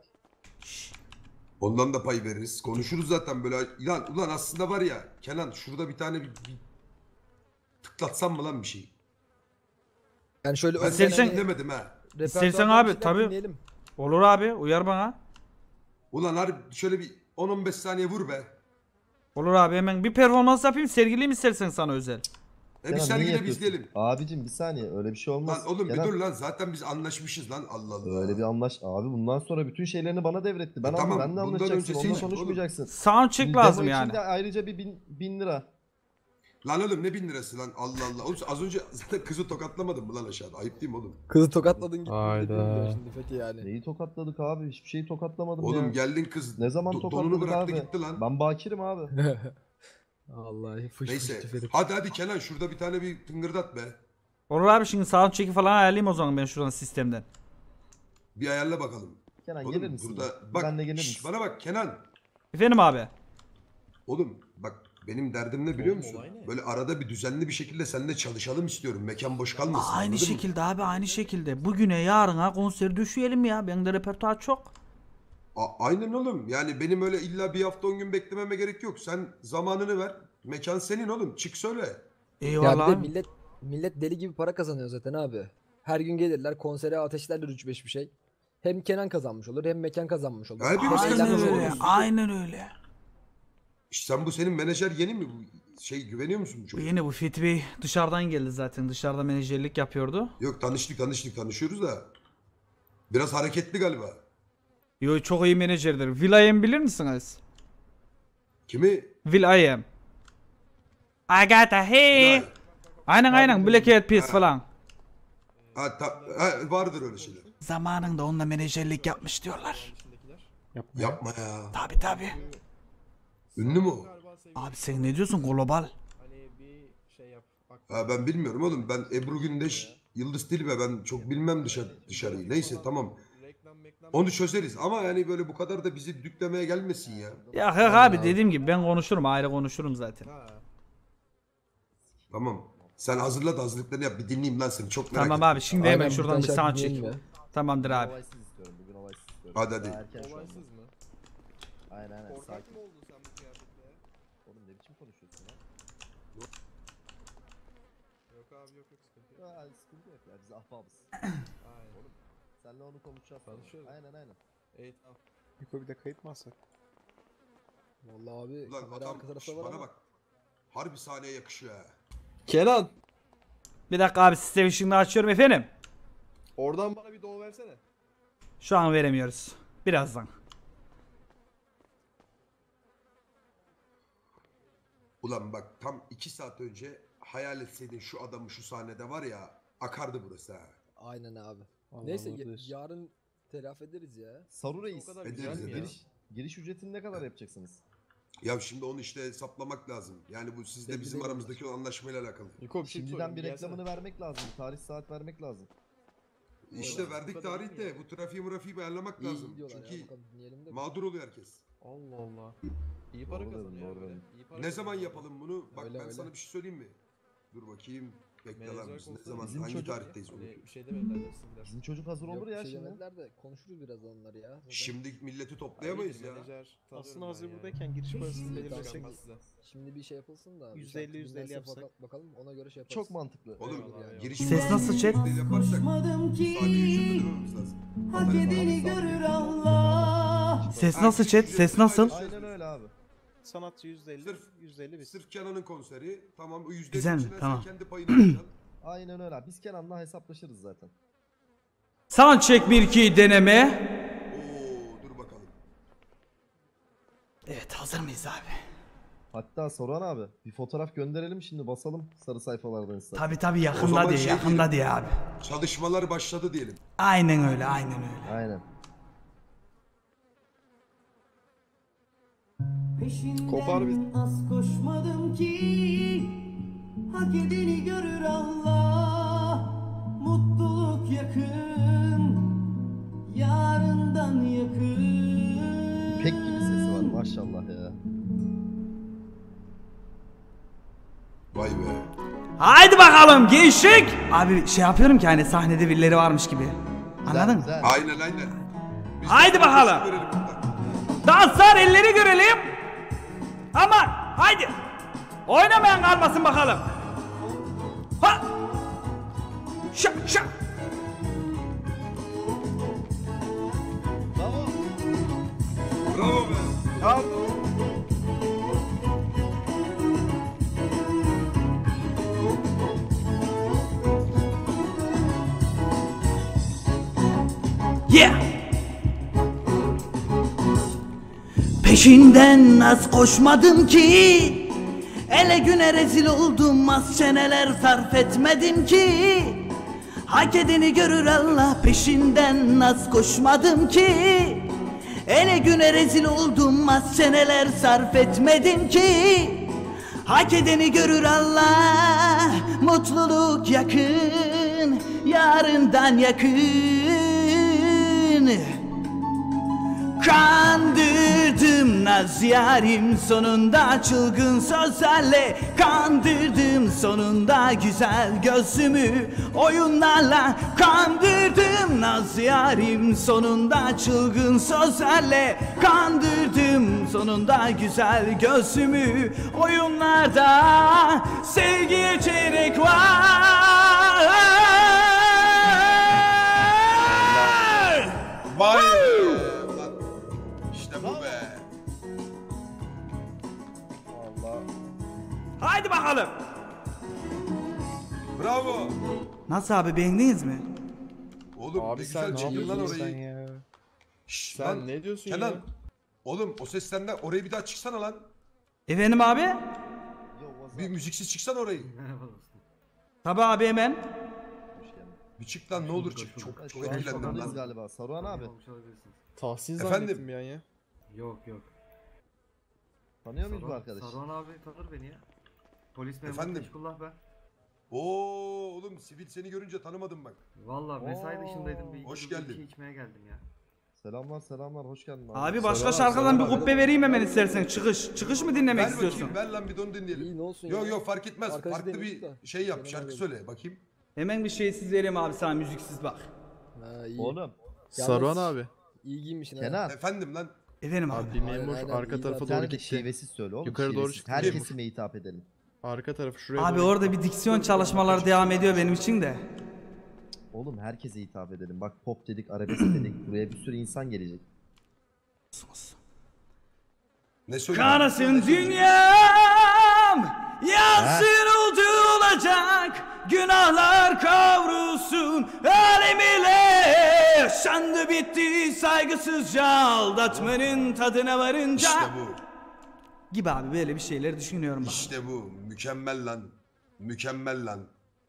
Ondan da pay veririz. Konuşuruz zaten böyle. Ulan aslında var ya Kenan şurada bir tane bir tıklatsam mı lan bir şey? Yani şöyle Ben önden seni İstersen- hani dinlemedim ha. İstersen repertuardan abi, bir şeyler tabii. dinleyelim. Olur abi uyar bana. Ulan harbi şöyle bir 10-15 saniye vur be. Olur abi hemen bir performans yapayım sergileyim istersen sana özel. Bir Kenan, niye sergile biz yapıyorsun? izleyelim. Abicim bir saniye öyle bir şey olmaz. Lan oğlum Kenan, bir dur lan zaten biz anlaşmışız lan Allah Allah. Öyle bir abi bundan sonra bütün şeylerini bana devretti. Ben Tamam, ben de bundan anlaşacaksın. öncesi Onunla için, konuşmayacaksın. Soundcheck Demo lazım için yani. de ayrıca bir bin lira. Lan oğlum ne 1000 lirası lan Allah Allah. Oğlum az önce zaten kızı tokatlamadın mı lan aşağıda? Ayıp değil mi oğlum? Kızı tokatladın gitti. Hayda. Şimdi Fethi yani. Neyi tokatladık abi? Hiçbir şeyi tokatlamadım Oğlum ya. geldin kız. Ne zaman donunu tokatladık bıraktı abi? gitti lan. Ben bakirim abi. Vallahi fış Neyse. fış tüferip. Hadi Kenan şurada bir tane bir tıngırdat be. Olur abi şimdi soundcheck'i falan ayarlayayım o zaman ben şuradan sistemden. Bir ayarla bakalım. Kenan Oğlum gelir misin? burada Bak, bak ben de gelir şşş, misin? bana bak Kenan. Efendim abi. Oğlum bak benim derdim ne biliyor Oğlum, musun? olay ne? Böyle arada bir düzenli bir şekilde seninle çalışalım istiyorum. Mekan boş kalmasın. Aynı anladın mı? şekilde abi aynı şekilde. Bugüne yarına konser düşüyelim ya. Benim de repertuar çok. Aynen oğlum. Yani benim öyle illa bir hafta 10 gün beklememe gerek yok. Sen zamanını ver. Mekan senin oğlum. Çık söyle. Ya Eyvallah bir de abi. millet deli gibi para kazanıyor zaten abi. Her gün gelirler konsere ateşlerler 3-5 bir şey. Hem Kenan kazanmış olur hem mekan kazanmış olur. Hepimiz Hem Aynen eğlenmiş kazanırız öyle. oluruz. oğlum. Aynen öyle. İşte sen bu senin menajer yeni mi? Bu şey güveniyor musun bu Bu çocuğa? yeni bu Fethi Bey dışarıdan geldi zaten. Dışarıda menajerlik yapıyordu. Yok tanışıyoruz da. Biraz hareketli galiba. Yo çok iyi menajerdir. Will.i.am bilir misiniz? Kimi? Will.i.am. I got a hey. Vay. Aynen Black Eyed Peas Ha. falan. Vardır öyle şeyler. Zamanında onunla menajerlik yapmış diyorlar. Yapma ya. Tabi. Ünlü mü o? Abi sen ne diyorsun global? Hani bir şey yap. Bak. Ha, ben bilmiyorum oğlum. Ben Ebru Gündeş, Yıldız Tilbe ben çok bilmem dışarıyı. Neyse tamam. Onu çözeriz ama yani böyle bu kadar da bizi düklemeye gelmesin ya. Ya abi dediğim gibi ben konuşurum ayrı konuşurum zaten. Tamam. Sen hazırla da hazırlıklarını yap. Bir dinleyeyim lan seni. Çok merak Tamam ettim. abi şimdi Aynen, hemen bir şuradan tane bir şarkı sound çek. dinleyelim ya. Tamamdır abi. Olaysız istiyorum. Bugün olaysız istiyorum. Hadi, hadi. Daha erken şu anda. Olaysız mı? Aynen. Korkak Sakin. mı oldun sen bu kıyafetle? Oğlum ne biçim konuşuyorsun ya? Yok abi yok sıkıntı yok. Ha, sıkıntı yok ya. Biz ahbabız. Aynen. Oğlum senle onu konuşacağız. sonra. Konuşuyoruz. Aynen. İyi tamam. Yuko bir de kayıt mı alsak? Vallahi abi Ulan kamera adam arka tarafta var bana ama. bak. Harbi sahneye yakışıyor ha. Kenan. Bir dakika abi size ışığını açıyorum efendim. Oradan bana bir doğu versene. Şu an veremiyoruz. Birazdan. Ulan bak tam 2 saat önce hayal etseydin şu adamı şu sahnede var ya akardı burası ha. Aynen abi. Allah Neyse Allah diyorsun. yarın telafi ederiz ya. Saru Reis. O kadar Ederiz, güzel mi ya? ederiz. Giriş ücretini ne kadar yapacaksınız? Ya şimdi onu işte hesaplamak lazım. Yani bu sizle Belli bizim değil aramızdaki o anlaşmayla alakalı. Yuko bir şey Şimdiden sorayım, bir gelsene. reklamını vermek lazım. Tarih saat vermek lazım. İşte Orada verdik bu kadar tarihte değil mi bu trafiği murafiği ayarlamak İyi lazım. diyorlar Çünkü ya bakalım dinleyelim de. mağdur oluyor herkes. Allah Allah. İyi para Doğru dedin, kazanıyor doğru böyle. dedin. İyi para Ne zaman kazanıyor. yapalım bunu? Bak Öyle, ben öyle. sana bir şey söyleyeyim mi? Dur bakayım. Bekle lan Menajer biz ne konusunda zaman bizim hangi çocuk- tarihteyiz Hani unutuyorum. bir şey demediler dersin biraz. Bizim çocuk hazır olur Yok, ya bir şey şimdi. demediler de konuşuruz biraz onları ya. zaten. Şimdi milleti toplayamayız ya. Aslında hazır buradayken giriş parasını belirlesek Şimdi bir şey yapılsın da. bir %50, şarkı %50 dinlensin, yapsak. Bakalım ona göre şey yaparız. Çok mantıklı. Oğlum Eyvallah, eyvallah. giriş Ses nasıl chat? yaparsak sahneye yüzüldürmemiz lazım. Hak edeni görür Allah. Ses nasıl chat? Ses nasıl? Aynen öyle abi. sanatçı %50, Sırf- %50 biz. Sırf Kenan'ın konseri. Tamam o %50 Güzel mi? içinden Tamam. sen kendi payını alacaksın. Aynen öyle abi. Biz Kenan'la hesaplaşırız zaten. Sound check 1-2 deneme. Oo dur bakalım. Evet hazır mıyız abi? Hatta Soran abi bir fotoğraf gönderelim şimdi basalım sarı sayfalardan ister. Tabi O yakında zaman diye şey yakında diyelim. diye abi. Çalışmalar başladı diyelim. Aynen öyle. Aynen. Kopar biz. Az koşmadım ki hak edeni görür Allah. Mutluluk yakın, yarından yakın. Pek gibi sesi var maşallah ya. Vay be. Haydi bakalım gençlik. Abi şey yapıyorum ki hani sahnede birileri varmış gibi. Anladın mı? Güzel. Aynen. Biz de Haydi bakalım. kardeşlik verelim burada. Danslar elleri görelim. Aman haydi. Oynamayan kalmasın bakalım. Ha. Şak şak. Bravo. Bravo be. Yeah. Peşinden az koşmadım ki, ele güne rezil oldum, az çeneler sarf etmedim ki. Hak edeni görür Allah, peşinden az koşmadım ki, ele güne rezil oldum, az çeneler sarf etmedim ki. Hak edeni görür Allah, mutluluk yakın, yarından yakın. Kandırdım naz yarim sonunda çılgın sözlerle, kandırdım sonunda güzel gözümü oyunlarla. Kandırdım naz yarim sonunda çılgın sözlerle, kandırdım sonunda güzel gözümü oyunlarda. Sevgiye çeyrek var. Haydi bakalım. Bravo. Nasıl abi, beğendiniz mi? Oğlum Abi ne sen güzel ne çektin lan yapıyorsun Sen orayı. ya. Şşş, Sen lan, ne diyorsun Kenan. ya? Oğlum o ses senden, oraya bir daha çıksana lan. Efendim abi? Yo, what's Bir up? müziksiz çıksana orayı. Tabii abi, hemen. Hoş geldin. Bir çık lan ne olur çık. Çok Şu çok an etkilendim şokadayız lan. galiba. Saruhan abi. Tahsin Efendim? zannettim bir an ya. Yok yok. Tanıyor muyuz bu arkadaşı? Saruhan abi tanır beni ya. Polis memuru Efendim? Teşkullah ben. Oo oğlum sivil seni görünce tanımadım bak. Valla mesai Oo, dışındaydım, bir hoş bir geldin. şey içmeye geldim ya. Selamlar selamlar hoş geldin abi. Abi başka Selam, şarkıdan bir selam. kubbe vereyim hemen istersen. Çıkış. Çıkış mı dinlemek Ver istiyorsun? bakayım ver lan bir de onu dinleyelim. İyi ne olsun Yok ya. yok fark etmez. Arkadaşı Farklı denedik bir de. şey yap. Kenan Şarkı abi. söyle bakayım. Hemen bir şeysiz vereyim abi sana, müziksiz bak. Ha, iyi. Oğlum. Saruhan abi. İyi giymişsin ha. Kenan. Efendim lan. Efendim Abi abi. bir memur aynen, arka iyi tarafa zaten. Bir doğru tane de gitti. şivesiz söyle oğlum. Yukarı doğru şivesiz. çıktı. Herkese mi hitap edelim? Arka tarafı şuraya Abi doğru orada bir diksiyon çalışmaları devam ediyor benim için de. Oğlum herkese hitap edelim. Bak pop dedik, arabesk dedik. Buraya bir sürü insan gelecek. Ne söylüyorsun? Karasın dünyam, yansın olacak, günahlar kavrulsun alem ile. Yaşandı bitti saygısızca, aldatmanın tadına varınca. İşte bu. Gibi abi, böyle bir şeyler düşünüyorum bak. İşte bu. Mükemmel lan. Mükemmel lan.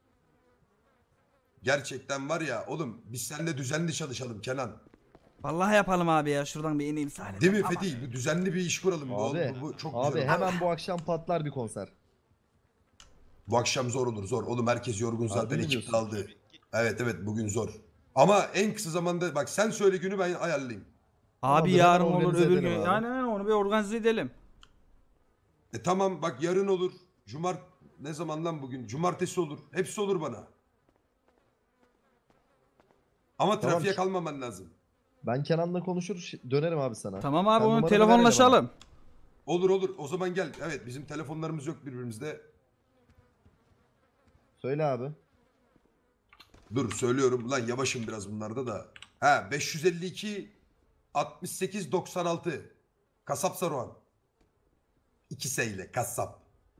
Gerçekten var ya oğlum biz seninle düzenli çalışalım Kenan. Vallahi yapalım abi ya, şuradan bir ineyim sahneden. Değil mi Aman. Fethi? Bu düzenli bir iş kuralım. Bu, Abi, bu çok abi güzel. hemen bu akşam patlar bir konser. Bu akşam zor olur zor. Oğlum herkes yorgun Harbi zaten mi ekip diyorsun? kaldı. Evet evet bugün zor. Ama en kısa zamanda bak sen söyle günü ben ayarlayayım. Abi Tamam, yarın hemen olur, organize öbür edelim gün. abi. Yani onu bir organize edelim. Tamam bak yarın olur. Ne zaman lan bugün? Cumartesi olur. Hepsi olur bana. Ama Tamam. trafiğe kalmaman lazım. Ben Kenan'la konuşur dönerim abi sana. Tamam abi, Sen onu numaranı ver telefonlaşalım. Olur olur. O zaman gel. Evet bizim telefonlarımız yok birbirimizde. Söyle abi. Dur söylüyorum. Lan yavaşım biraz bunlarda da. Ha 552 68 96. Kasap Saruhan. 2 seyle kasap.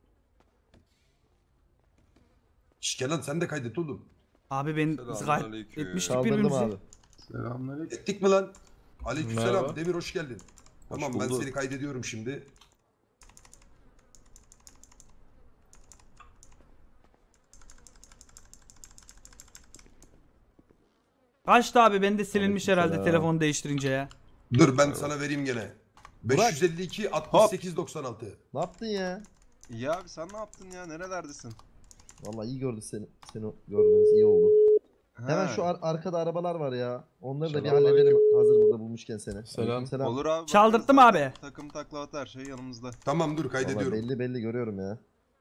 Şş Kenan sen de kaydet oğlum. Abi ben Selamünaleyküm. etmiştik Kaldırdım birbirimizi. abi. Ettik mi lan? Aleykümselam. Merhaba. Demir hoş geldin. Tamam ben seni kaydediyorum şimdi. Kaçtı abi, bende silinmiş herhalde Aleykümselam. telefonu değiştirince ya. Dur ben sana vereyim gene. 552 68 96. Ne yaptın ya? İyi abi sen ne yaptın ya? Nerelerdesin? Vallahi iyi gördük seni gördüğümüz iyi oldu. Hemen Ha, şu arkada arabalar var ya. Onları da bir Selamünaleyküm. halledelim hazır burada bulmuşken seni. Selam. Selam. Olur abi. Çaldırttı bakarız mı zaten. abi? Takım taklavat her şey yanımızda. Tamam dur Vallahi kaydediyorum. belli görüyorum ya.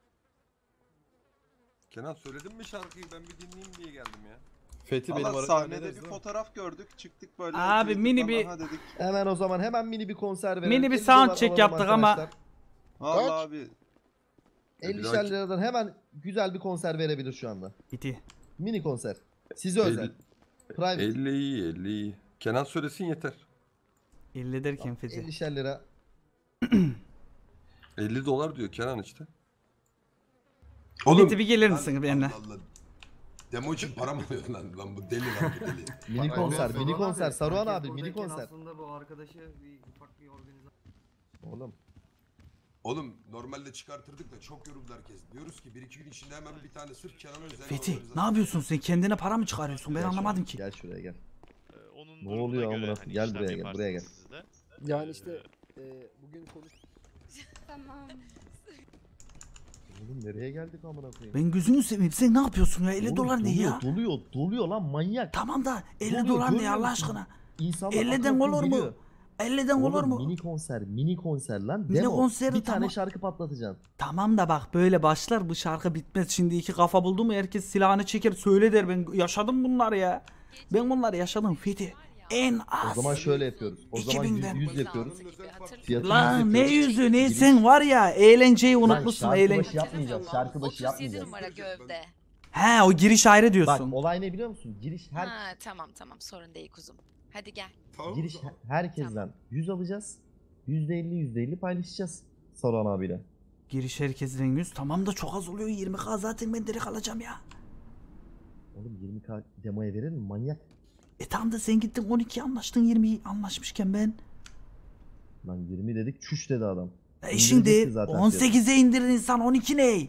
Kenan söyledin mi şarkıyı, ben bir dinleyeyim diye geldim ya. Fethi benim Valla aracı sahnede hallederiz bir değil mi? fotoğraf gördük. Çıktık böyle. Abi, mini bir- aha dedik. Hemen o zaman hemen mini bir konser verelim. Mini bir 50 sound dolar check alalım yaptık ama- arkadaşlar. Valla abi. 50'şer liradan hemen güzel bir konser verebilir şu anda. Biti. Mini konser. Size özel. Private. 50 iyi 50 iyi. Kenan söylesin yeter. 50 derken Fethi. 50'şer lira. 50 dolar diyor Kenan işte. Oğlum. Biti bir gelir lan, misin benimle? Allah Allah. Demo için para mı alıyorsun lan? Lan bu deli lan bu deli. Mini konser, mini konser. Saruhan herkes abi mini buradayken konser. Aslında bu arkadaşı bir ufak bir organizasyon. Oğlum. Oğlum normalde çıkartırdık da çok yoruldu herkes. Diyoruz ki 1-2 gün içinde hemen bir tane sırf Kenan'a özel. Fethi organizasyon. ne yapıyorsun sen? Kendine para mı çıkarıyorsun? Ben Gel anlamadım şuraya, ki. Gel şuraya gel. Onun Ne durumuna oluyor göre amına hani gel işlem buraya gel, buraya gel. yaparsınız siz de. Yani işte bugün konuş. Tamam. Oğlum nereye geldik amına koyayım? Ben gözünü seveyim, sen ne yapıyorsun ya? 50 Oğlum, dolar ne ya? Doluyor lan manyak. Tamam da 50 Doluyor, dolar ne görmüyor Allah musun? aşkına? İnsanlar 50'den akıl olur mu? geliyor. 50'den olur Oğlum, mu? mini konser lan. Mini Demo. konseri bir tane tamam. şarkı patlatacaksın. Tamam da bak böyle başlar, bu şarkı bitmez. Şimdi iki kafa buldu mu herkes silahını çeker söyle der. Ben yaşadım bunları ya. Ben bunları yaşadım Fethi. En az. O zaman şöyle yapıyoruz. O zaman 2000'den. 100 yapıyoruz. Fiyatı 100 Lan ne yapıyoruz. yüzü ne Giriş- sen var ya, eğlenceyi Lan unutmuşsun şarkı eğlen. başı yapmayacağız. Şarkı başı 37 yapmayacağız. numara gövde. He o giriş ayrı Bak diyorsun. olay ne biliyor musun? Giriş Ha tamam sorun değil kuzum. Hadi gel. herkesten 100 alacağız. %50 paylaşacağız Saruhan abiyle. Giriş herkesten 100. Tamam da çok az oluyor. 20k zaten ben direkt alacağım ya. Oğlum 20k demoya verir mi manyak? Tamam da sen gittin 12 anlaştın 20 anlaşmışken ben. Lan 20 dedik çüş dedi adam. Şimdi İndirecekti zaten 18'e indirir insan 12 ne?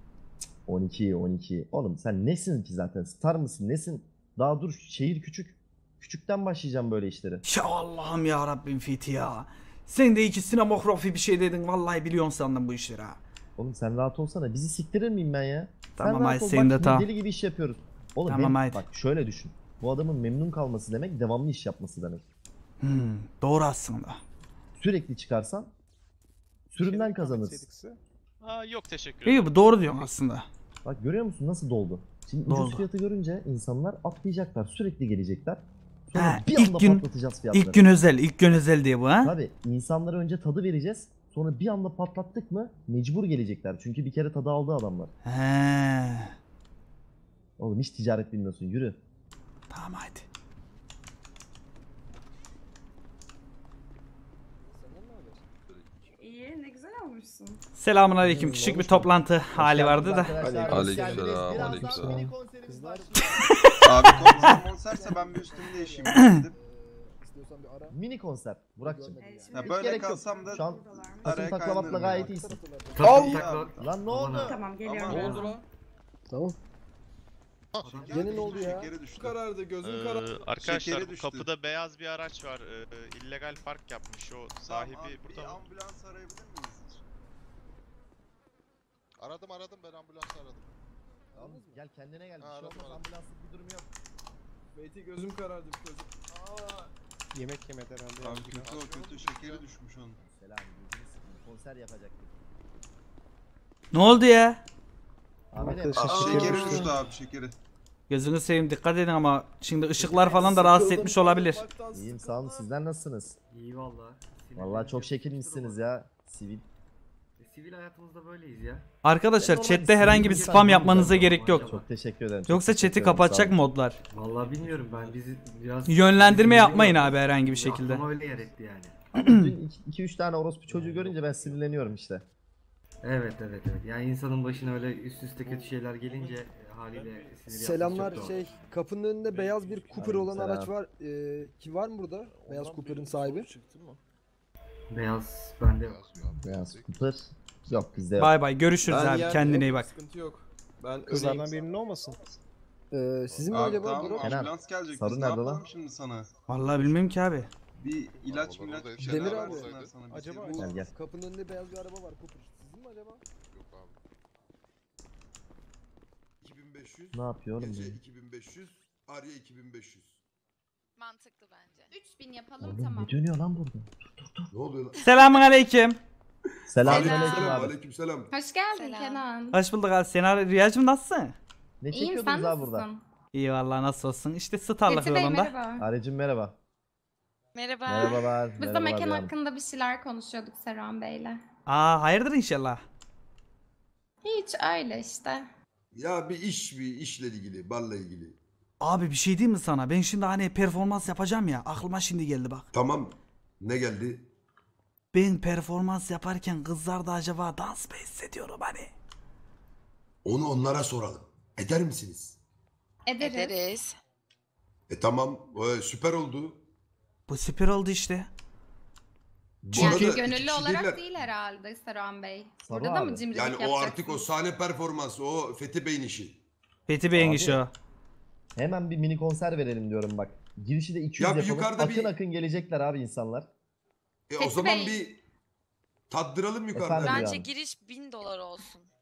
12. Oğlum sen nesin ki zaten? Star mısın? Nesin? Daha dur şehir küçük. Küçükten başlayacağım böyle işleri. Ya Allah'ım ya Rabbim Fethi ya. Sen de ikisine mokrofi bir şey dedin. Vallahi biliyorsun sandım bu işleri ha. Oğlum sen rahat olsana. Bizi siktirir miyim ben ya? Tamam, sen rahat haydi ol, senin bak, de tamam. deli gibi iş yapıyoruz. Oğlum Tamam, haydi. bak şöyle düşün. Bu adamın memnun kalması demek devamlı iş yapması demek. Doğru aslında. Sürekli çıkarsan sürümden kazanırsın. Yok teşekkür İyi bu doğru diyorsun aslında. Bak görüyor musun nasıl doldu? Şimdi Doldu. ucuz fiyatı görünce insanlar atlayacaklar. Sürekli gelecekler. Sonra Ha, bir ilk anda gün- patlatacağız fiyatları. İlk gün özel diye bu ha. Tabii insanlara önce tadı vereceğiz. Sonra bir anda patlattık mı mecbur gelecekler. Çünkü bir kere tadı aldı adamlar. He. Oğlum hiç ticaret bilmiyorsun, yürü. Tamam haydi. İyi, ne güzel olmuşsun. Selamun aleyküm. Küçük bir toplantı hali vardı da. Arkadaşlar, hoş Aleykümselam, geldiniz. Birazdan aleykümselam. mini konserimiz başlıyor. Abi konserse ben bir üstümü değişeyim dedim. İstiyorsan bir ara. Mini konser Burak'cığım. Ya Hiç böyle gerek yok. kalsam da Şu an araya takım taklavatla kaynarım gayet ya. iyisin. Allah! Lan ne oldu? Tamam, geliyorum. Aman. Ne oldu lan? Tamam. Şeker Yeni ne düştü, oldu ya? Şekeri düştü. Karardı gözüm karardı. Arkadaşlar Şekeri düştü. kapıda beyaz bir araç var. İllegal park yapmış. O sahibi Tamam, burada bir mı? ambulans arayabilir miyiz? Aradım ben ambulansı aradım. Tamam, gel kendine gel. Bir şey Aradım, olmaz, aradım. ambulanslık bir durum yok. Beyti gözüm karardı gözüm. Yemek yemedi herhalde. Abi kötü o kötü şekeri düşmüş onun. Selam, gözünü sıkın. Konser yapacaktık. Ne oldu ya? Amirim, Şekeri düştü abi şekeri. Gözünü seveyim dikkat edin ama şimdi ışıklar falan da rahatsız etmiş olabilir. iyiyim sağ olun, sizler nasılsınız? İyi valla. Vallahi çok şekilmişsiniz ya. Sivil. Sivil hayatımızda böyleyiz ya. Arkadaşlar Normal chatte herhangi bir sivil spam insan yapmanıza değil mi? gerek yok. Çok teşekkür ederim. çok Yoksa teşekkür chat'i ederim, sağ kapatacak olun. modlar. Valla bilmiyorum ben bizi biraz... Yönlendirme bizi yapmayın biliyor. abi herhangi bir şekilde. Aklıma öyle yer etti yani. Dün 2-3 tane orospu çocuğu görünce ben sinirleniyorum işte. Evet. Yani insanın başına öyle üst üste kötü şeyler gelince haliyle sinir yapması Selamlar çok doğal. kapının önünde beyaz bir Cooper olan Aleykümselam. araç var. Kim var mı burada? Beyaz Cooper'ın sahibi. Beyaz bende yok. Beyaz Cooper. Yok bizde yok. Bay bay görüşürüz abi kendine iyi bak. Sıkıntı yok. Ben Kızlardan birinin olmasın. Sizin mi Abi acaba tamam Burak? Kenan, ambulans gelecek. sarı Biz ne nerede lan? yapalım şimdi sana? Vallahi bilmiyorum ki abi. Bir ilaç Allah, milaç burada bir hep şeyler Demir abi. versinler sana. Bir Acaba- şey. Gel gel. Kapının önünde beyaz bir araba var Cooper. Sizin mi acaba? Yok abi. 2500. Ne yapıyor oğlum Gece bu? 2500. Arya 2500. Mantıklı bence. 3000 yapalım Oğlum tamam. ne dönüyor lan burada? Ne oluyor lan? Selamun aleyküm. Selamünaleyküm abi. Aleykümselam. Hoş geldin Selam. Kenan. Hoş bulduk abi. Sen Rüyacığım nasılsın? Ne İyiyim sen çekiyordunuz abi burada? nasılsın? İyi vallahi nasıl olsun. İşte Starlık Fethi Bey yolunda. merhaba. Arıcım merhaba. Merhaba. Merhabalar. Biz de merhabalar mekan canım. hakkında bir şeyler konuşuyorduk Serhan Bey'le. Aa hayırdır inşallah. Hiç öyle işte. Ya bir işle ilgili, barla ilgili. Abi bir şey diyeyim mi sana? Ben şimdi hani performans yapacağım ya. Aklıma şimdi geldi bak. Tamam. Ne geldi? Ben performans yaparken kızlar da acaba dans mı hissediyorum hani? Onu onlara soralım. Eder misiniz? Ederiz. Ederiz. Tamam. Süper oldu. Bu süper oldu işte. Bu Yani arada iki gönüllü kişi olarak değiller. değil herhalde Serhan Bey. Saru Burada da abi. mı cimrilik Yani yapacaksın? o artık o sahne performansı, o Fethi Bey'in işi. Fethi Bey'in Abi, işi o. Hemen bir mini konser verelim diyorum bak. Girişi de 200 Ya bir yapalım. yukarıda Akın bir- akın gelecekler abi insanlar. O Fethi zaman Bey. bir tattıralım yukarıda. Efendim? Bence Yani. giriş $1000 olsun.